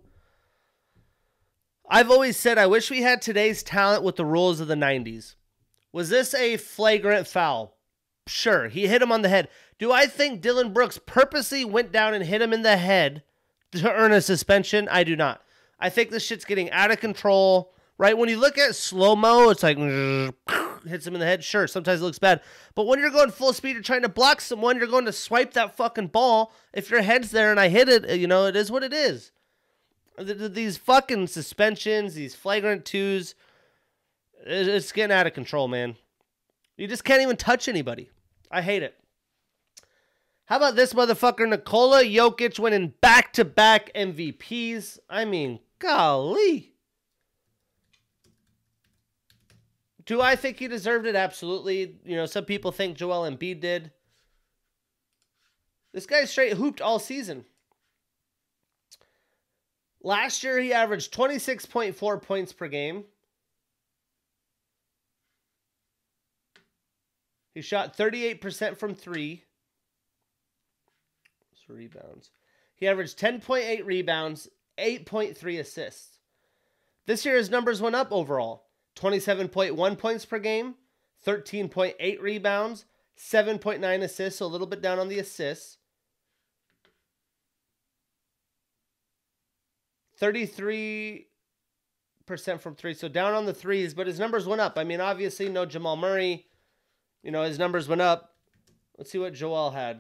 I've always said I wish we had today's talent with the rules of the nineties. Was this a flagrant foul? Sure, he hit him on the head. Do I think Dylan Brooks purposely went down and hit him in the head to earn a suspension? I do not. I think this shit's getting out of control. Right? When you look at slow-mo, it's like hits him in the head. Sure, sometimes it looks bad. But when you're going full speed, you're trying to block someone, you're going to swipe that fucking ball. If your head's there and I hit it, you know, it is what it is. These fucking suspensions, these flagrant twos, it's getting out of control, man. You just can't even touch anybody. I hate it. How about this motherfucker, Nikola Jokic winning back-to-back M V Ps? I mean, golly. Do I think he deserved it? Absolutely. You know, some people think Joel Embiid did. This guy straight hooped all season. Last year, he averaged twenty-six point four points per game. He shot thirty-eight percent from three. Rebounds. He averaged ten point eight rebounds, eight point three assists. This year, his numbers went up overall. twenty-seven point one points per game, thirteen point eight rebounds, seven point nine assists, so a little bit down on the assists. thirty-three percent from three, so down on the threes, but his numbers went up. I mean, obviously, no Jamal Murray. You know, his numbers went up. Let's see what Joel had.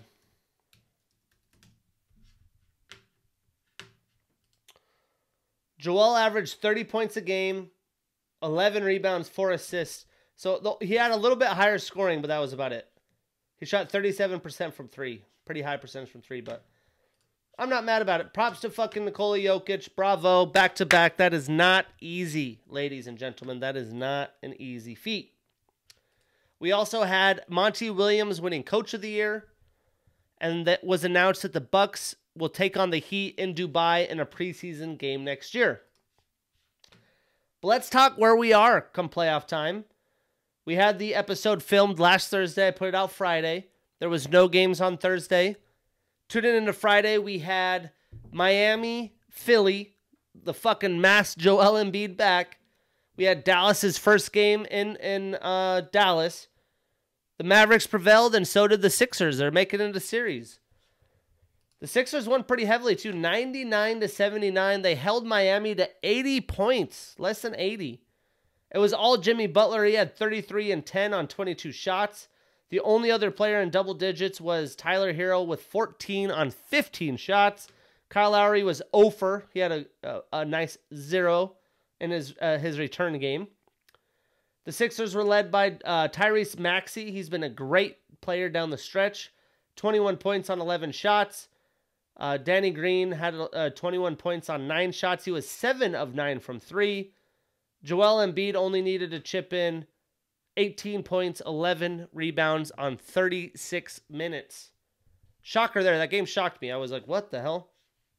Joel averaged thirty points a game, eleven rebounds, four assists. So he had a little bit higher scoring, but that was about it. He shot thirty-seven percent from three. Pretty high percentage from three, but I'm not mad about it. Props to fucking Nikola Jokic. Bravo. Back to back. That is not easy, ladies and gentlemen. That is not an easy feat. We also had Monty Williams winning Coach of the Year, and that was announced that the Bucks will take on the Heat in Dubai in a preseason game next year. But let's talk where we are come playoff time. We had the episode filmed last Thursday. I put it out Friday. There was no games on Thursday. Tuning into Friday, we had Miami, Philly, the fucking mass Joel Embiid back. We had Dallas's first game in, in uh, Dallas. The Mavericks prevailed, and so did the Sixers. They're making it a series. The Sixers won pretty heavily, too, ninety-nine to seventy-nine. They held Miami to eighty points, less than eighty. It was all Jimmy Butler. He had thirty-three and ten on twenty-two shots. The only other player in double digits was Tyler Hero with fourteen on fifteen shots. Kyle Lowry was zero for. He had a, a, a nice zero in his, uh, his return game. The Sixers were led by uh, Tyrese Maxey. He's been a great player down the stretch. twenty-one points on eleven shots. Uh, Danny Green had uh, twenty-one points on nine shots. He was seven of nine from three. Joel Embiid only needed to chip in eighteen points, eleven rebounds on thirty-six minutes. Shocker there. That game shocked me. I was like, what the hell?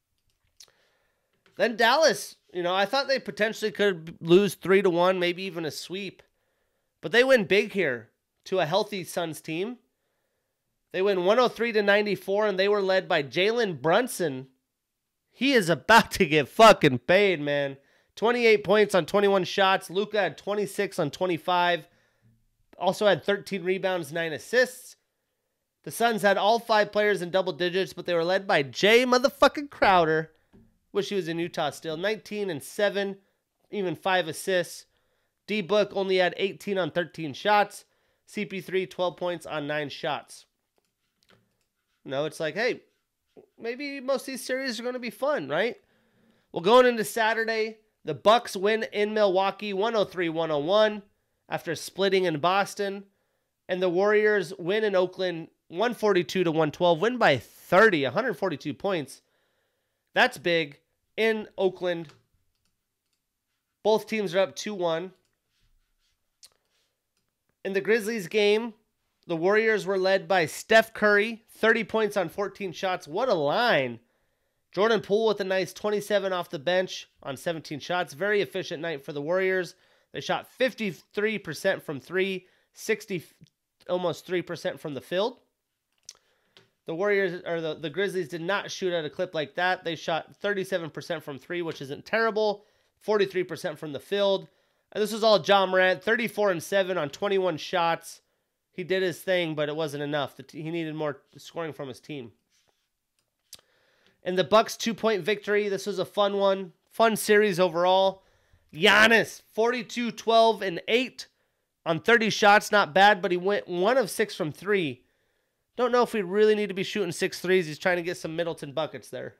Then Dallas, you know, I thought they potentially could lose three to one, maybe even a sweep. But they win big here to a healthy Suns team. They win one oh three to ninety-four, and they were led by Jalen Brunson. He is about to get fucking paid, man. twenty-eight points on twenty-one shots. Luka had twenty-six on twenty-five. also had thirteen rebounds, nine assists. The Suns had all five players in double digits, but they were led by Jay motherfucking Crowder. Wish he was in Utah still. nineteen and seven, even five assists. D-Book only had eighteen on thirteen shots. C P three, twelve points on nine shots. No, it's like, hey, maybe most of these series are going to be fun, right? Well, going into Saturday, the Bucks win in Milwaukee, one oh three one oh one, after splitting in Boston. And the Warriors win in Oakland, one forty-two to one twelve, win by thirty, one hundred forty-two points. That's big in Oakland. Both teams are up two one. In the Grizzlies game, the Warriors were led by Steph Curry, thirty points on fourteen shots. What a line. Jordan Poole with a nice twenty-seven off the bench on seventeen shots. Very efficient night for the Warriors. They shot fifty-three percent from three, sixty, almost three percent from the field. The Warriors, or the, the Grizzlies did not shoot at a clip like that. They shot thirty-seven percent from three, which isn't terrible. forty-three percent from the field. And this was all Ja Morant, thirty-four and seven on twenty-one shots. He did his thing, but it wasn't enough. He needed more scoring from his team. In the Bucks' two-point victory, this was a fun one. Fun series overall. Giannis, forty-two, twelve, and eight on thirty shots. Not bad, but he went one of six from three. Don't know if we really need to be shooting six threes. He's trying to get some Middleton buckets there.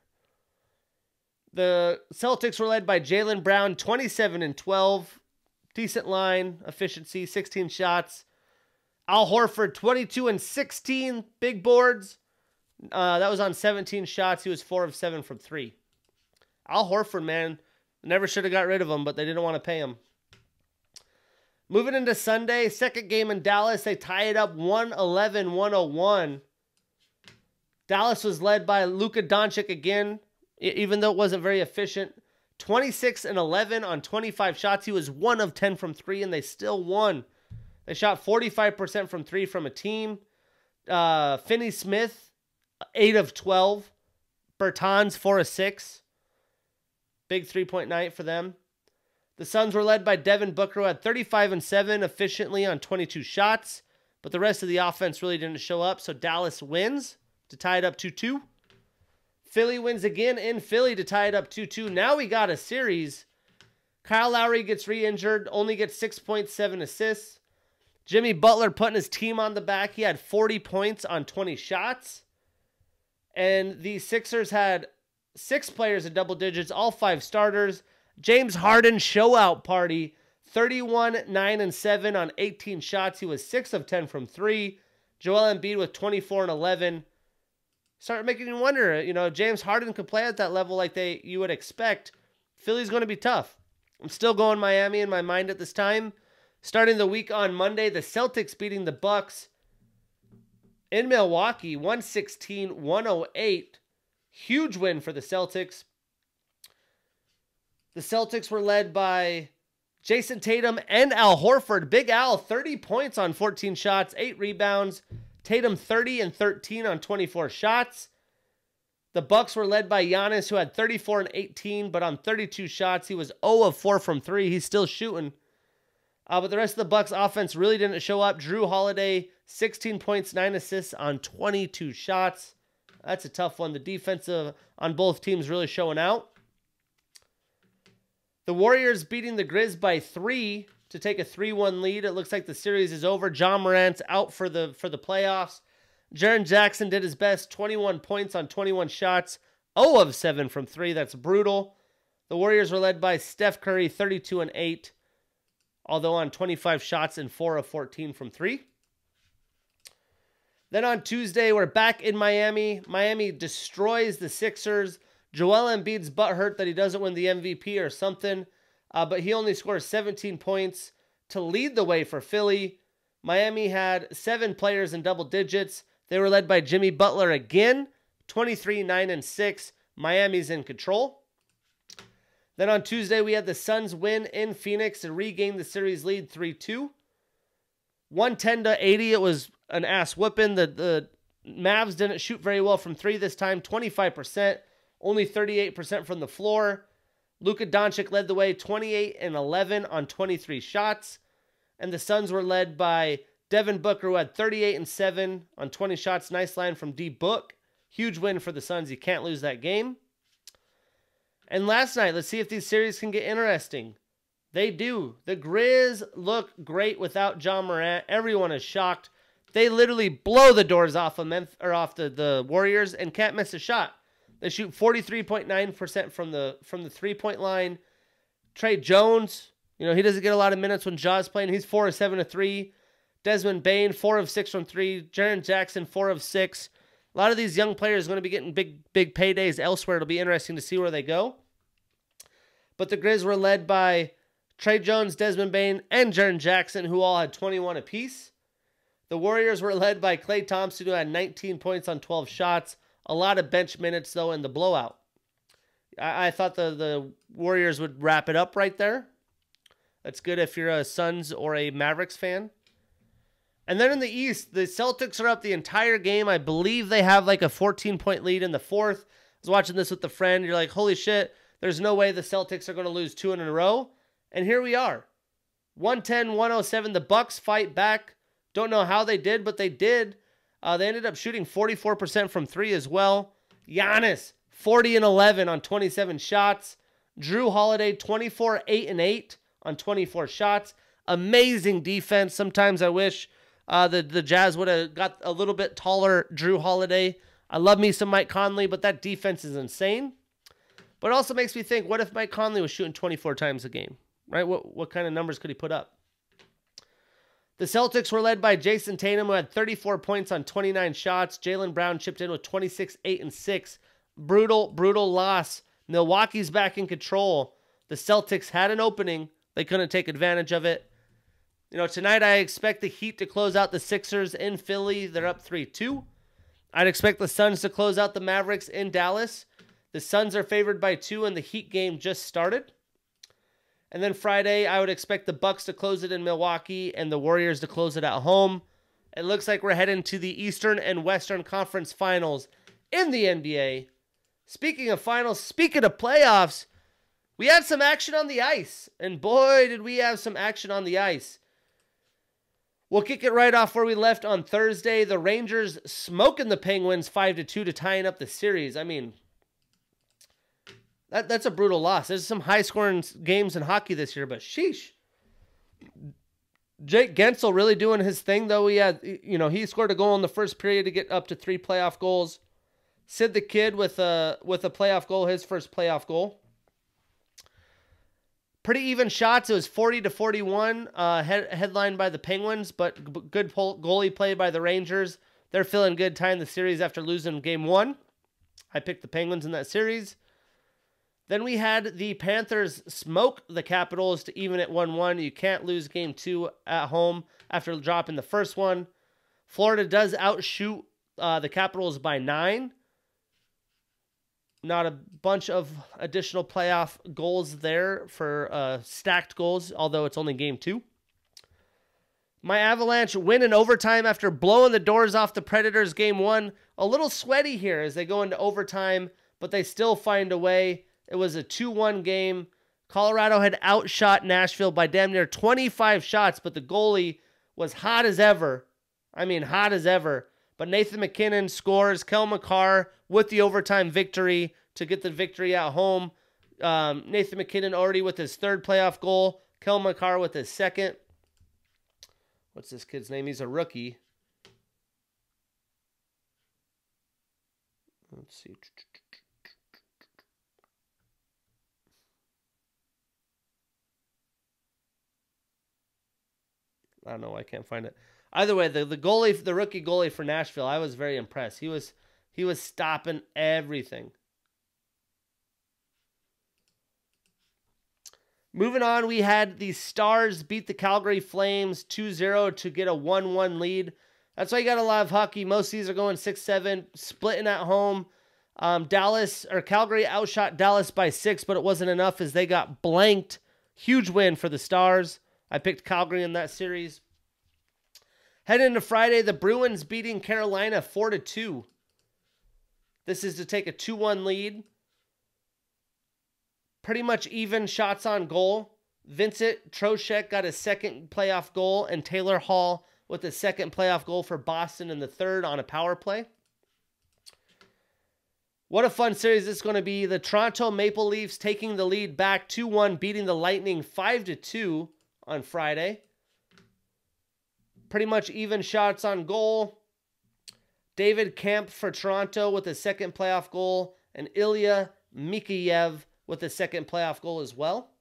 The Celtics were led by Jaylen Brown, twenty-seven and twelve. Decent line, efficiency, sixteen shots. Al Horford, twenty-two and sixteen. Big boards. Uh, that was on seventeen shots. He was four of seven from three. Al Horford, man, never should have got rid of him, but they didn't want to pay him. Moving into Sunday, second game in Dallas, they tie it up one eleven one oh one. Dallas was led by Luka Doncic again, even though it wasn't very efficient. twenty-six and eleven on twenty-five shots. He was one of ten from three, and they still won. They shot forty-five percent from three from a team. Uh, Finney Smith, eight of twelve. Bertans, four of six. Big three-point night for them. The Suns were led by Devin Booker, who had thirty-five and seven efficiently on twenty-two shots. But the rest of the offense really didn't show up, so Dallas wins to tie it up two two. Philly wins again in Philly to tie it up two two. Now we got a series. Kyle Lowry gets re-injured, only gets six point seven assists. Jimmy Butler putting his team on the back. He had forty points on twenty shots. And the Sixers had six players in double digits, all five starters. James Harden show-out party, thirty-one, nine, and seven on eighteen shots. He was six of ten from three. Joel Embiid with twenty-four and eleven. Start making you wonder, you know, James Harden can play at that level like they you would expect. Philly's going to be tough. I'm still going Miami in my mind at this time. Starting the week on Monday, the Celtics beating the Bucks in Milwaukee, one sixteen one oh eight. Huge win for the Celtics. The Celtics were led by Jason Tatum and Al Horford. Big Al, thirty points on fourteen shots, eight rebounds. Tatum, thirty and thirteen on twenty-four shots. The Bucks were led by Giannis, who had thirty-four and eighteen, but on thirty-two shots, he was zero of four from three. He's still shooting. Uh, but the rest of the Bucks offense really didn't show up. Drew Holiday, sixteen points, nine assists on twenty-two shots. That's a tough one. The defensive on both teams really showing out. The Warriors beating the Grizz by three to take a three one lead. It looks like the series is over. Ja Morant's out for the for the playoffs. Jaren Jackson did his best, twenty-one points on twenty-one shots, zero of seven from three. That's brutal. The Warriors were led by Steph Curry, thirty-two and eight, although on twenty-five shots and four of fourteen from three. Then on Tuesday, we're back in Miami. Miami destroys the Sixers. Joel Embiid's butthurt that he doesn't win the M V P or something, uh, but he only scores seventeen points to lead the way for Philly. Miami had seven players in double digits. They were led by Jimmy Butler again, twenty-three, nine, and six. Miami's in control. Then on Tuesday, we had the Suns win in Phoenix and regain the series lead three two. one ten to eighty, it was an ass whooping. The, the Mavs didn't shoot very well from three this time, twenty-five percent. Only thirty-eight percent from the floor. Luka Doncic led the way, twenty-eight and eleven on twenty-three shots. And the Suns were led by Devin Booker, who had thirty-eight and seven on twenty shots. Nice line from D Book. Huge win for the Suns. You can't lose that game. And last night, let's see if these series can get interesting. They do. The Grizz look great without John Morant. Everyone is shocked. They literally blow the doors off of Memphis, or off the, the Warriors and can't miss a shot. They shoot forty-three point nine percent from the from the three-point line. Trey Jones, you know, he doesn't get a lot of minutes when Ja's playing. He's four of seven to three. Desmond Bane, four of six from three. Jaren Jackson, four of six. A lot of these young players are going to be getting big, big paydays elsewhere. It'll be interesting to see where they go. But the Grizz were led by Trey Jones, Desmond Bane, and Jaren Jackson, who all had twenty-one apiece. The Warriors were led by Klay Thompson, who had nineteen points on twelve shots. A lot of bench minutes, though, in the blowout. I, I thought the, the Warriors would wrap it up right there. That's good if you're a Suns or a Mavericks fan. And then in the East, the Celtics are up the entire game. I believe they have like a fourteen-point lead in the fourth. I was watching this with a friend. You're like, holy shit, there's no way the Celtics are going to lose two in a row. And here we are. one ten one oh seven. The Bucks fight back. Don't know how they did, but they did. Uh, they ended up shooting forty-four percent from three as well. Giannis, forty and eleven on twenty-seven shots. Drew Holiday, twenty-four, eight and eight on twenty-four shots. Amazing defense. Sometimes I wish uh, the, the Jazz would have got a little bit taller Drew Holiday. I love me some Mike Conley, but that defense is insane. But it also makes me think, what if Mike Conley was shooting twenty-four times a game? Right? What, what kind of numbers could he put up? The Celtics were led by Jason Tatum, who had thirty-four points on twenty-nine shots. Jaylen Brown chipped in with twenty-six, eight, and six. Brutal, brutal loss. Milwaukee's back in control. The Celtics had an opening. They couldn't take advantage of it. You know, tonight I expect the Heat to close out the Sixers in Philly. They're up three two. I'd expect the Suns to close out the Mavericks in Dallas. The Suns are favored by two, and the Heat game just started. And then Friday, I would expect the Bucks to close it in Milwaukee and the Warriors to close it at home. It looks like we're heading to the Eastern and Western Conference Finals in the N B A. Speaking of finals, speaking of playoffs, we had some action on the ice. And boy, did we have some action on the ice. We'll kick it right off where we left on Thursday. The Rangers smoking the Penguins five to two to tying up the series. I mean, That, that's a brutal loss. There's some high-scoring games in hockey this year, but sheesh. Jake Gensel really doing his thing, though. He had, you know, he scored a goal in the first period to get up to three playoff goals. Sid the Kid with a with a playoff goal, his first playoff goal. Pretty even shots. It was forty to forty-one, uh, head, headlined by the Penguins, but good goalie play by the Rangers. They're feeling good tying the series after losing game one. I picked the Penguins in that series. Then we had the Panthers smoke the Capitals to even at one one. You can't lose game two at home after dropping the first one. Florida does outshoot uh, the Capitals by nine. Not a bunch of additional playoff goals there for uh, stacked goals, although it's only game two. My Avalanche win in overtime after blowing the doors off the Predators game one. A little sweaty here as they go into overtime, but they still find a way. It was a two one game. Colorado had outshot Nashville by damn near twenty-five shots, but the goalie was hot as ever. I mean, hot as ever. But Nathan McKinnon scores. Kel McCarr with the overtime victory to get the victory at home. Um, Nathan McKinnon already with his third playoff goal. Kel McCarr with his second. What's this kid's name? He's a rookie. Let's see. I don't know. I can't find it. Either way, the, the goalie, the rookie goalie for Nashville, I was very impressed. He was he was stopping everything. Moving on, we had the Stars beat the Calgary Flames two zero to get a one one lead. That's why you got to love hockey. Most of these are going six seven, splitting at home. Um, Dallas, or Calgary outshot Dallas by six, but it wasn't enough as they got blanked. Huge win for the Stars. I picked Calgary in that series. Heading into Friday, the Bruins beating Carolina four to two. This is to take a two one lead. Pretty much even shots on goal. Vincent Trocheck got his second playoff goal, and Taylor Hall with the second playoff goal for Boston in the third on a power play. What a fun series this is going to be. The Toronto Maple Leafs taking the lead back two one, beating the Lightning five to two on Friday. Pretty much even shots on goal. David Kampf for Toronto with his second playoff goal, and Ilya Mikheyev with his second playoff goal as well.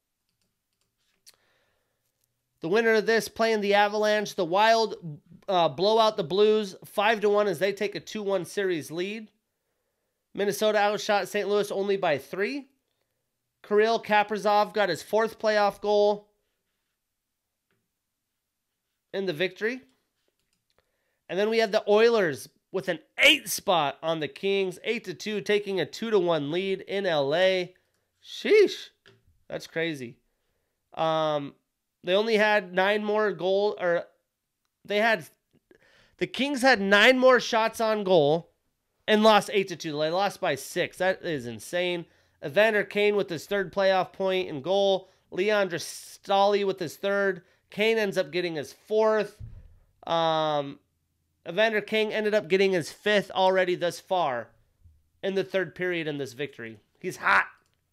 The winner of this playing the Avalanche. The Wild uh, blow out the Blues five to one as they take a two one series lead. Minnesota outshot Saint Louis only by three. Kirill Kaprizov got his fourth playoff goal in the victory. And then we had the Oilers with an eight spot on the Kings, eight to two, taking a two to one lead in L A. Sheesh. That's crazy. Um, they only had nine more goal, or they had, the Kings had nine more shots on goal and lost eight to two. They lost by six. That is insane. Evander Kane with his third playoff point and goal. Leon Draisaitl with his third. Kane ends up getting his fourth. Um, Evander Kane ended up getting his fifth already thus far in the third period in this victory. He's hot.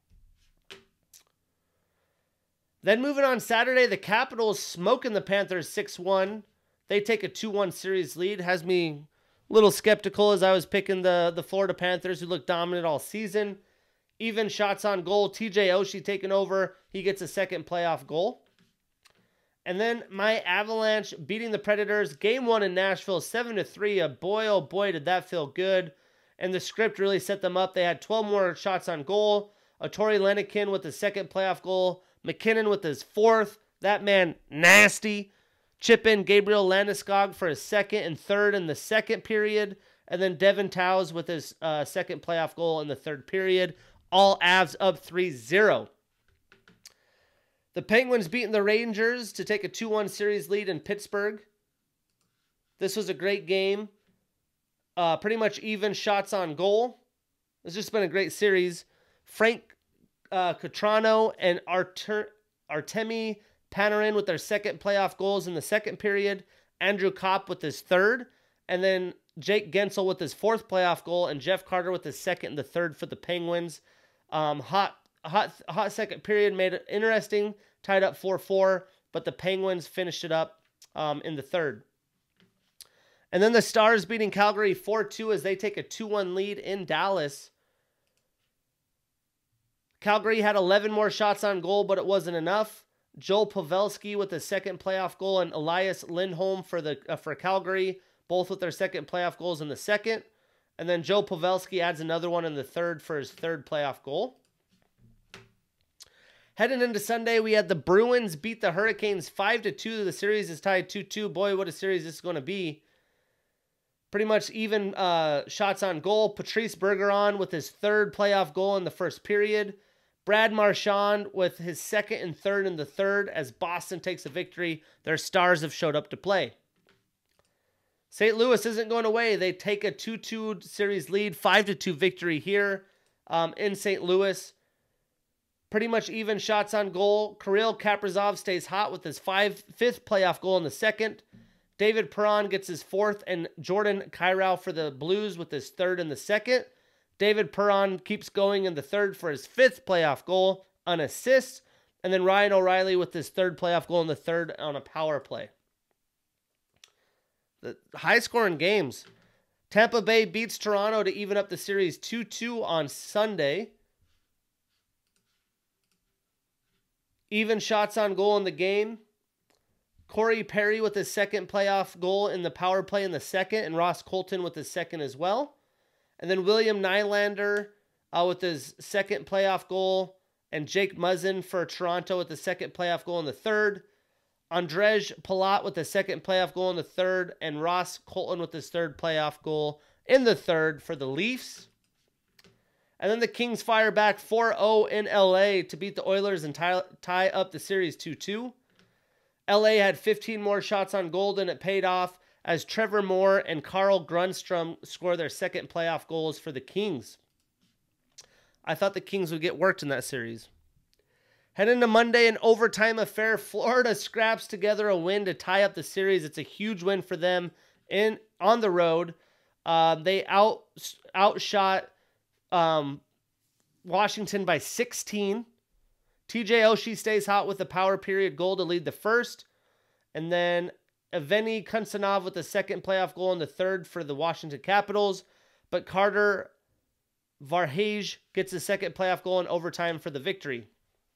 Then moving on Saturday, the Capitals smoking the Panthers six one. They take a two one series lead. Has me a little skeptical as I was picking the, the Florida Panthers, who look dominant all season. Even shots on goal. T J Oshie taking over. He gets a second playoff goal. And then my Avalanche beating the Predators. Game one in Nashville, seven to three. Uh, boy, oh boy, did that feel good. And the script really set them up. They had twelve more shots on goal. Artturi Lehkonen with his second playoff goal. McKinnon with his fourth. That man, nasty. Chip in Gabriel Landeskog for his second and third in the second period. And then Devin Towers with his uh, second playoff goal in the third period. All Avs up three zero. The Penguins beating the Rangers to take a two one series lead in Pittsburgh. This was a great game. Uh, pretty much even shots on goal. It's just been a great series. Frank uh, Cotrano and Artur- Artemi Panarin with their second playoff goals in the second period. Andrew Kopp with his third. And then Jake Gensel with his fourth playoff goal. And Jeff Carter with his second and the third for the Penguins. Um, hot, hot, hot second period made it interesting. Tied up four four. But the Penguins finished it up um, in the third. And then the Stars beating Calgary four two as they take a two one lead in Dallas. Calgary had eleven more shots on goal, but it wasn't enough. Joel Pavelski with the second playoff goal and Elias Lindholm for the uh, for Calgary, both with their second playoff goals in the second. And then Joe Pavelski adds another one in the third for his third playoff goal. Heading into Sunday, we had the Bruins beat the Hurricanes five to two. The series is tied two two. Boy, what a series this is going to be. Pretty much even uh, shots on goal. Patrice Bergeron with his third playoff goal in the first period. Brad Marchand with his second and third in the third as Boston takes a victory. Their stars have showed up to play. Saint Louis isn't going away. They take a two two series lead, five to two victory here um, in Saint Louis. Pretty much even shots on goal. Kirill Kaprizov stays hot with his five, fifth playoff goal in the second. David Perron gets his fourth, and Jordan Kyrou for the Blues with his third in the second. David Perron keeps going in the third for his fifth playoff goal, an assist. And then Ryan O'Reilly with his third playoff goal in the third on a power play. The high-scoring games. Tampa Bay beats Toronto to even up the series two two on Sunday. Even shots on goal in the game. Corey Perry with his second playoff goal in the power play in the second, and Ross Colton with his second as well. And then William Nylander uh, with his second playoff goal, and Jake Muzzin for Toronto with the second playoff goal in the third. Andrzej Palat with the second playoff goal in the third, and Ross Colton with his third playoff goal in the third for the Leafs. And then the Kings fire back four oh in L A to beat the Oilers and tie, tie up the series two two. L A had fifteen more shots on goal, and it paid off as Trevor Moore and Carl Grundstrom score their second playoff goals for the Kings. I thought the Kings would get worked in that series. Heading to Monday, an overtime affair. Florida scraps together a win to tie up the series. It's a huge win for them in on the road. Uh, they out outshot um, Washington by sixteen. T J Oshie stays hot with a power period goal to lead the first. And then Evgeny Kunsanov with the second playoff goal in the third for the Washington Capitals. But Carter Varhage gets the second playoff goal in overtime for the victory.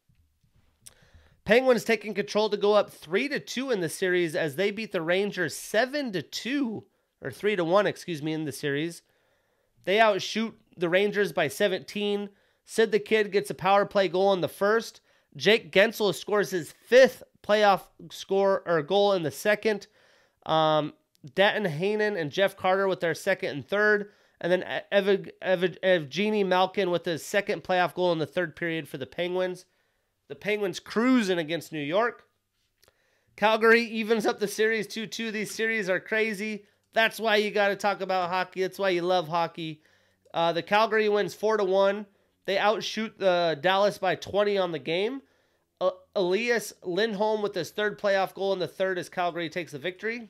Penguins taking control to go up three to two in the series as they beat the Rangers seven to two, or three to one, excuse me, in the series. They outshoot the Rangers by seventeen. Sid the Kid gets a power play goal in the first. Jake Gensel scores his fifth playoff score or goal in the second. Um, Datton Hanen and Jeff Carter with their second and third. And then Ev- Ev- Evgeny Malkin with his second playoff goal in the third period for the Penguins. The Penguins cruising against New York. Calgary evens up the series two two. These series are crazy. That's why you got to talk about hockey. That's why you love hockey. Uh, the Calgary wins four to one. They outshoot the Dallas by twenty on the game. Uh, Elias Lindholm with his third playoff goal in the third as Calgary takes the victory.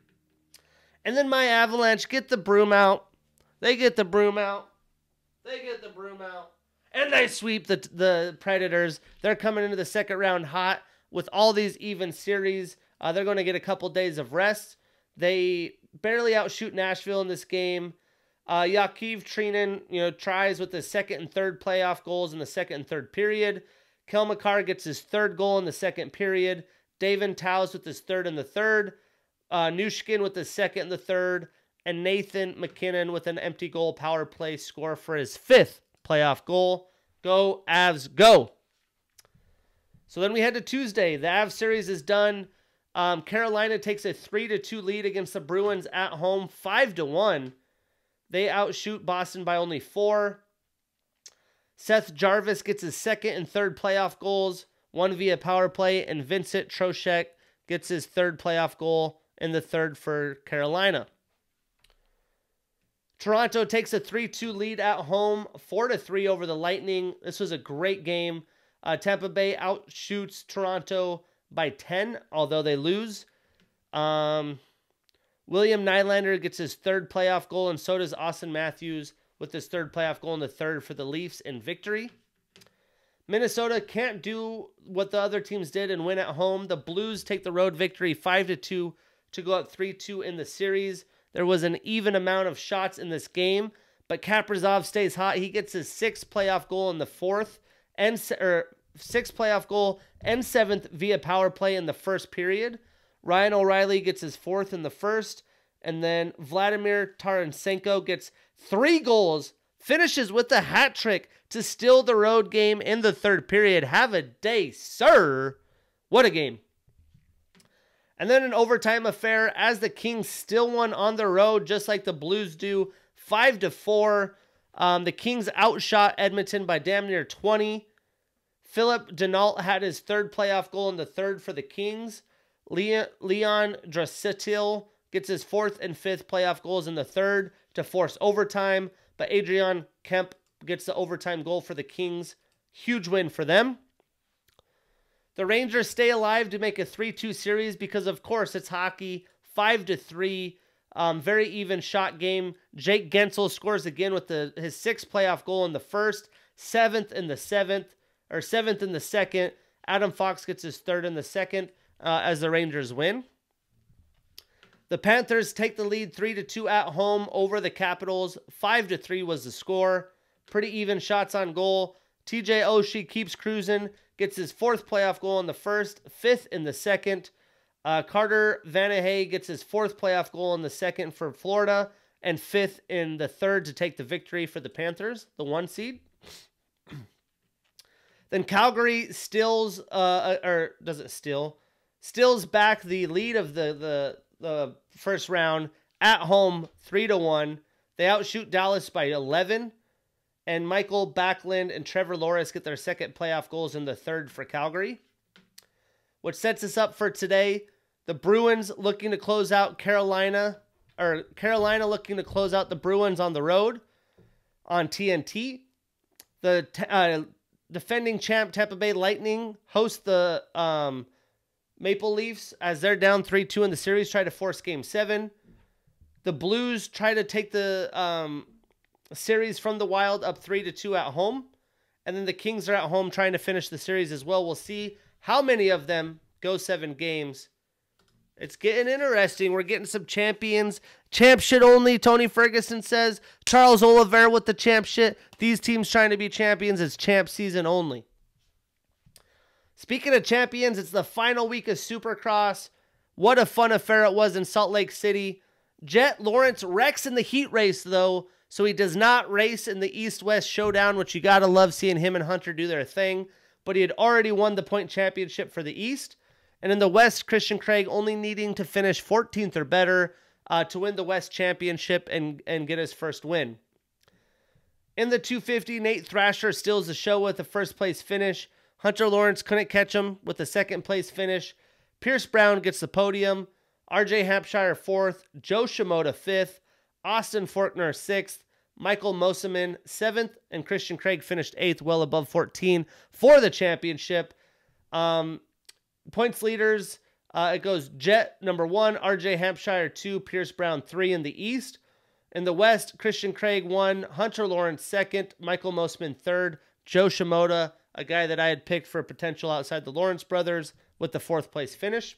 And then my Avalanche get the broom out. They get the broom out. They get the broom out. And they sweep the the Predators. They're coming into the second round hot with all these even series. Uh, they're going to get a couple days of rest. They barely outshoot Nashville in this game. Uh, Yaakov Trenin, you know, tries with his second and third playoff goals in the second and third period. Kel McCarr gets his third goal in the second period. Davin Taus with his third in the third. Uh, Nushkin with his second and the third. And Nathan McKinnon with an empty goal power play score for his fifth playoff goal. Go Avs, go. So then we head to Tuesday. The Avs series is done. Um, Carolina takes a three to two lead against the Bruins at home, five to one. They outshoot Boston by only four. Seth Jarvis gets his second and third playoff goals, one via power play, and Vincent Trocheck gets his third playoff goal in the third for Carolina. Toronto takes a three two lead at home, four to three over the Lightning. This was a great game. Uh, Tampa Bay outshoots Toronto by ten, although they lose. Um, William Nylander gets his third playoff goal, and so does Austin Matthews with his third playoff goal in the third for the Leafs in victory. Minnesota can't do what the other teams did and win at home. The Blues take the road victory five to two to go up three two in the series. There was an even amount of shots in this game, but Kaprizov stays hot. He gets his sixth playoff goal in the fourth, and or sixth playoff goal and seventh via power play in the first period. Ryan O'Reilly gets his fourth in the first, and then Vladimir Tarasenko gets three goals, finishes with a hat trick to steal the road game in the third period. Have a day, sir. What a game. And then an overtime affair as the Kings still won on the road, just like the Blues do, five to four. Um, the Kings outshot Edmonton by damn near twenty. Philip Denault had his third playoff goal in the third for the Kings. Leon, Leon Draisaitl gets his fourth and fifth playoff goals in the third to force overtime, but Adrian Kemp gets the overtime goal for the Kings. Huge win for them. The Rangers stay alive to make a three two series because, of course, it's hockey. five to three. Um, very even shot game. Jake Gensel scores again with the his sixth playoff goal in the first, seventh in the seventh, or seventh in the second. Adam Fox gets his third in the second uh, as the Rangers win. The Panthers take the lead three to two at home over the Capitals. five to three was the score. Pretty even shots on goal. T J Oshie keeps cruising. Gets his fourth playoff goal in the first, fifth in the second. Uh, Carter Vanahay gets his fourth playoff goal in the second for Florida, and fifth in the third to take the victory for the Panthers, the one seed. Then Calgary stills, uh, or doesn't still, stills back the lead of the, the, the first round at home, three to one. They outshoot Dallas by eleven. And Michael Backlund and Trevor Loris get their second playoff goals in the third for Calgary. Which sets us up for today. The Bruins looking to close out Carolina, or Carolina looking to close out the Bruins on the road on T N T. The uh, defending champ Tampa Bay Lightning host the um, Maple Leafs as they're down three two in the series, try to force game seven. The Blues try to take the um, series from the Wild up three to two at home. And then the Kings are at home trying to finish the series as well. We'll see how many of them go seven games. It's getting interesting. We're getting some champions. Champ shit only, Tony Ferguson says. Charles Oliver with the champ shit. These teams trying to be champions. It's champ season only. Speaking of champions, it's the final week of Supercross. What a fun affair it was in Salt Lake City. Jet Lawrence wrecks in the heat race, though, so he does not race in the East-West Showdown, which you got to love seeing him and Hunter do their thing. But he had already won the point championship for the East. And in the West, Christian Craig only needing to finish fourteenth or better uh, to win the West Championship and, and get his first win. In the two fifty, Nate Thrasher steals the show with the first-place finish. Hunter Lawrence couldn't catch him with the second-place finish. Pierce Brown gets the podium. R J Hampshire fourth, Joe Shimoda fifth, Austin Faulkner sixth, Michael Mosiman seventh, and Christian Craig finished eighth, well above fourteen for the championship. Um, points leaders, uh, it goes Jet number one, R J Hampshire two, Pierce Brown three in the East. In the West, Christian Craig one, Hunter Lawrence second, Michael Mosiman third, Joe Shimoda, a guy that I had picked for potential outside the Lawrence brothers, with the fourth place finish.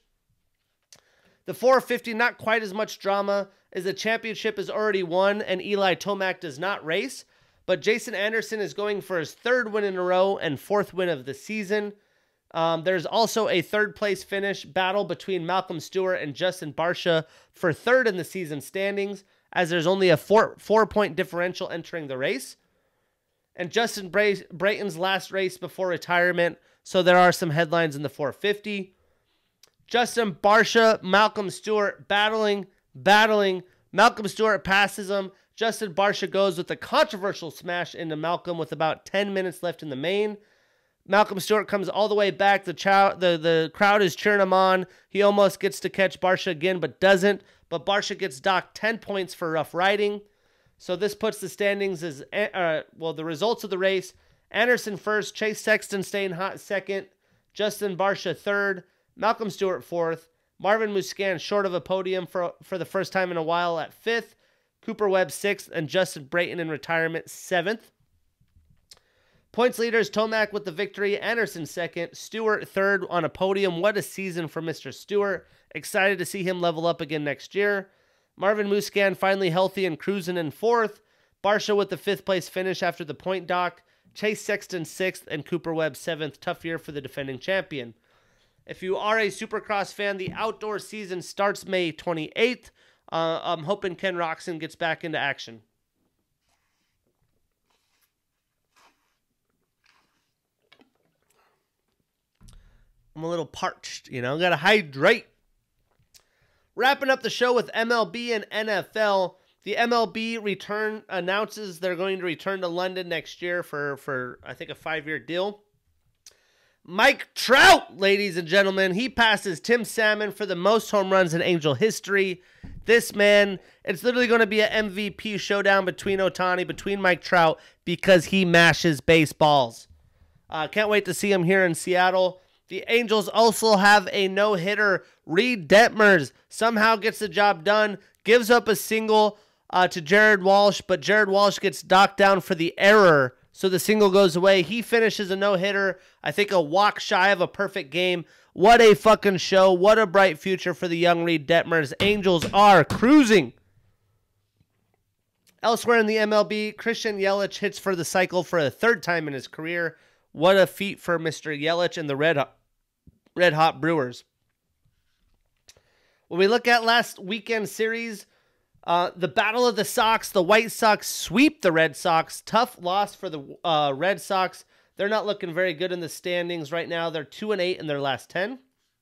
The four fifty, not quite as much drama, as the championship is already won and Eli Tomac does not race. But Jason Anderson is going for his third win in a row and fourth win of the season. Um, there's also a third place finish battle between Malcolm Stewart and Justin Barcia for third in the season standings, as there's only a four, four point differential entering the race. And Justin Bra- Brayton's last race before retirement, so there are some headlines in the four fifty. Justin Barcia, Malcolm Stewart battling, battling. Malcolm Stewart passes him. Justin Barcia goes with a controversial smash into Malcolm with about ten minutes left in the main. Malcolm Stewart comes all the way back. The, chow- the, the crowd is cheering him on. He almost gets to catch Barcia again, but doesn't. But Barcia gets docked ten points for rough riding. So this puts the standings as, uh, well, the results of the race. Anderson first, Chase Sexton staying hot second, Justin Barcia third, Malcolm Stewart fourth, Marvin Musquin short of a podium for, for the first time in a while at fifth, Cooper Webb sixth, and Justin Brayton in retirement seventh. Points leaders, Tomac with the victory, Anderson second, Stewart third on a podium. What a season for Mister Stewart. Excited to see him level up again next year. Marvin Musquin finally healthy and cruising in fourth. Barcia with the fifth place finish after the point dock. Chase Sexton sixth and Cooper Webb seventh. Tough year for the defending champion. If you are a Supercross fan, the outdoor season starts May twenty-eighth. Uh, I'm hoping Ken Roczen gets back into action. I'm a little parched, you know, gotta hydrate. Wrapping up the show with M L B and N F L. The M L B return announces they're going to return to London next year for, for I think, a five-year deal. Mike Trout, ladies and gentlemen, he passes Tim Salmon for the most home runs in Angel history. This man, it's literally going to be an M V P showdown between Ohtani, between Mike Trout, because he mashes baseballs. Uh, can't wait to see him here in Seattle. The Angels also have a no-hitter. Reed Detmers somehow gets the job done, gives up a single uh, to Jared Walsh, but Jared Walsh gets docked down for the error, so the single goes away. He finishes a no-hitter, I think a walk shy of a perfect game. What a fucking show. What a bright future for the young Reed Detmers. Angels are cruising. Elsewhere in the M L B, Christian Yelich hits for the cycle for a third time in his career. What a feat for Mister Yelich and the Red Hot, Red Hot Brewers. When we look at last weekend series, uh, the Battle of the Sox, the White Sox sweep the Red Sox. Tough loss for the uh, Red Sox. They're not looking very good in the standings right now. They're two and eight in their last ten.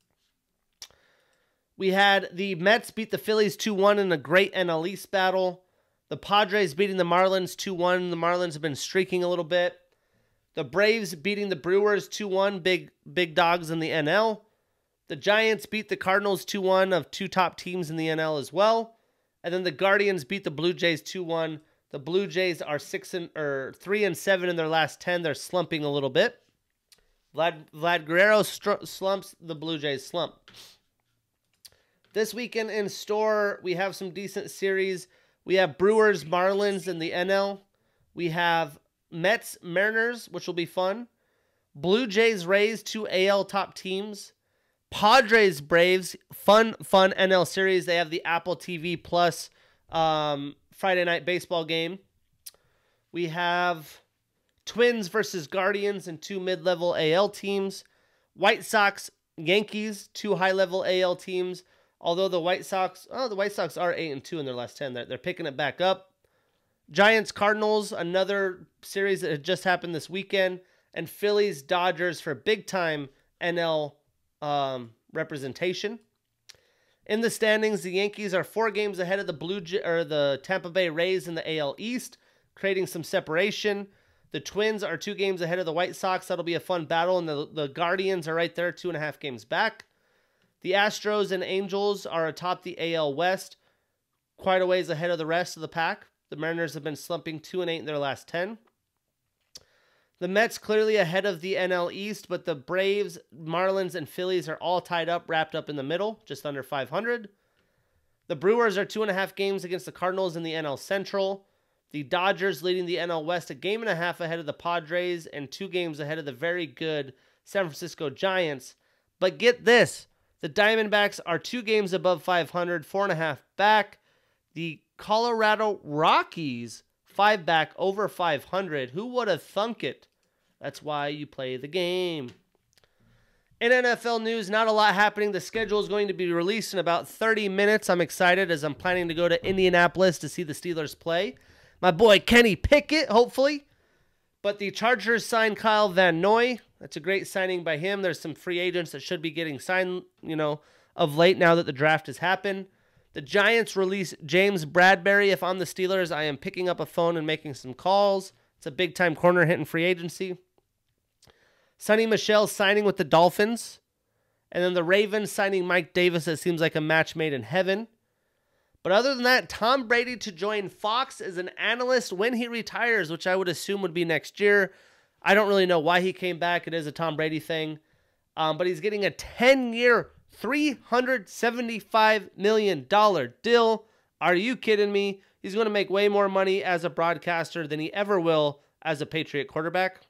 We had the Mets beat the Phillies two one in a great N L East battle. The Padres beating the Marlins two one. The Marlins have been streaking a little bit. The Braves beating the Brewers two one, big big dogs in the N L. The Giants beat the Cardinals two one, of two top teams in the N L as well. And then the Guardians beat the Blue Jays two one. The Blue Jays are six and or three and seven in their last ten. They're slumping a little bit. Vlad Vlad Guerrero str- slumps. The Blue Jays slump. This weekend in store, we have some decent series. We have Brewers Marlins in the N L. We have Mets Mariners, which will be fun. Blue Jays Rays, two A L top teams. Padres Braves, fun fun N L series. They have the Apple T V Plus um, Friday night baseball game. We have Twins versus Guardians and two mid-level A L teams. White Sox Yankees, two high-level A L teams. Although the White Sox, oh, the White Sox are eight and two in their last ten. They're, they're picking it back up. Giants Cardinals, another series that had just happened this weekend. And Phillies Dodgers for big-time N L um, representation. In the standings, the Yankees are four games ahead of the Blue J- or the Tampa Bay Rays in the A L East, creating some separation. The Twins are two games ahead of the White Sox. That'll be a fun battle. And the, the Guardians are right there, two and a half games back. The Astros and Angels are atop the A L West, quite a ways ahead of the rest of the pack. The Mariners have been slumping two and eight in their last ten. The Mets clearly ahead of the N L East, but the Braves, Marlins, and Phillies are all tied up, wrapped up in the middle, just under five hundred. The Brewers are two and a half games against the Cardinals in the N L Central. The Dodgers leading the N L West a game and a half ahead of the Padres and two games ahead of the very good San Francisco Giants. But get this, the Diamondbacks are two games above five hundred, four and a half back. The Colorado Rockies, five back, over five hundred. Who would have thunk it? That's why you play the game. In N F L news, not a lot happening. The schedule is going to be released in about thirty minutes. I'm excited as I'm planning to go to Indianapolis to see the Steelers play. My boy Kenny Pickett, hopefully. But the Chargers signed Kyle Van Noy. That's a great signing by him. There's some free agents that should be getting signed, you know, of late now that the draft has happened. The Giants release James Bradberry. If I'm the Steelers, I am picking up a phone and making some calls. It's a big-time corner hitting free agency. Sonny Michel signing with the Dolphins. And then the Ravens signing Mike Davis. It seems like a match made in heaven. But other than that, Tom Brady to join Fox as an analyst when he retires, which I would assume would be next year. I don't really know why he came back. It is a Tom Brady thing. Um, but he's getting a ten-year, three hundred seventy-five million dollars deal. Are you kidding me? He's going to make way more money as a broadcaster than he ever will as a Patriot quarterback.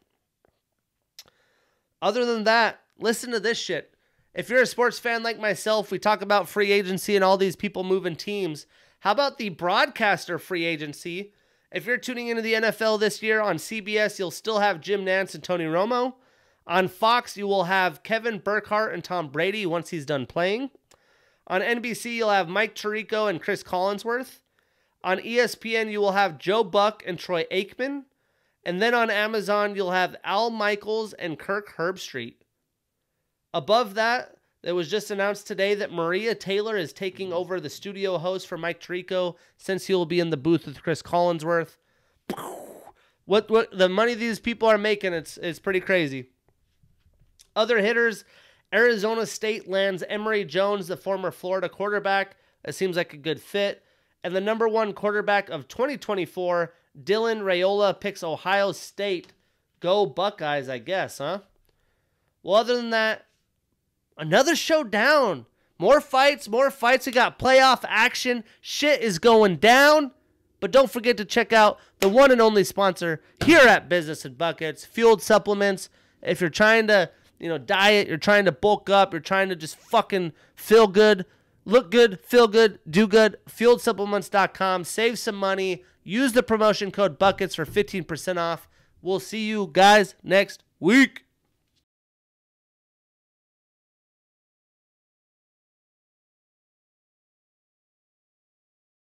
Other than that, listen to this shit. If you're a sports fan like myself, we talk about free agency and all these people moving teams. How about the broadcaster free agency? If you're tuning into the N F L this year on C B S, you'll still have Jim Nantz and Tony Romo. On Fox, you will have Kevin Burkhardt and Tom Brady once he's done playing. On N B C, you'll have Mike Tirico and Chris Collinsworth. On E S P N, you will have Joe Buck and Troy Aikman. And then on Amazon, you'll have Al Michaels and Kirk Herbstreit. Above that, it was just announced today that Maria Taylor is taking over the studio host for Mike Tirico since he will be in the booth with Chris Collinsworth. What what the money these people are making, it's it's pretty crazy. Other hitters, Arizona State lands Emory Jones, the former Florida quarterback. That seems like a good fit. And the number one quarterback of twenty twenty-four, Dylan Raiola, picks Ohio State. Go Buckeyes, I guess, huh? Well, other than that, another showdown. More fights, more fights. We got playoff action. Shit is going down. But don't forget to check out the one and only sponsor here at Business and Buckets, Fueled Supplements. If you're trying to, you know, diet, you're trying to bulk up, you're trying to just fucking feel good, look good, feel good, do good, fueled supplements dot com. Save some money. Use the promotion code BUCKETS for fifteen percent off. We'll see you guys next week.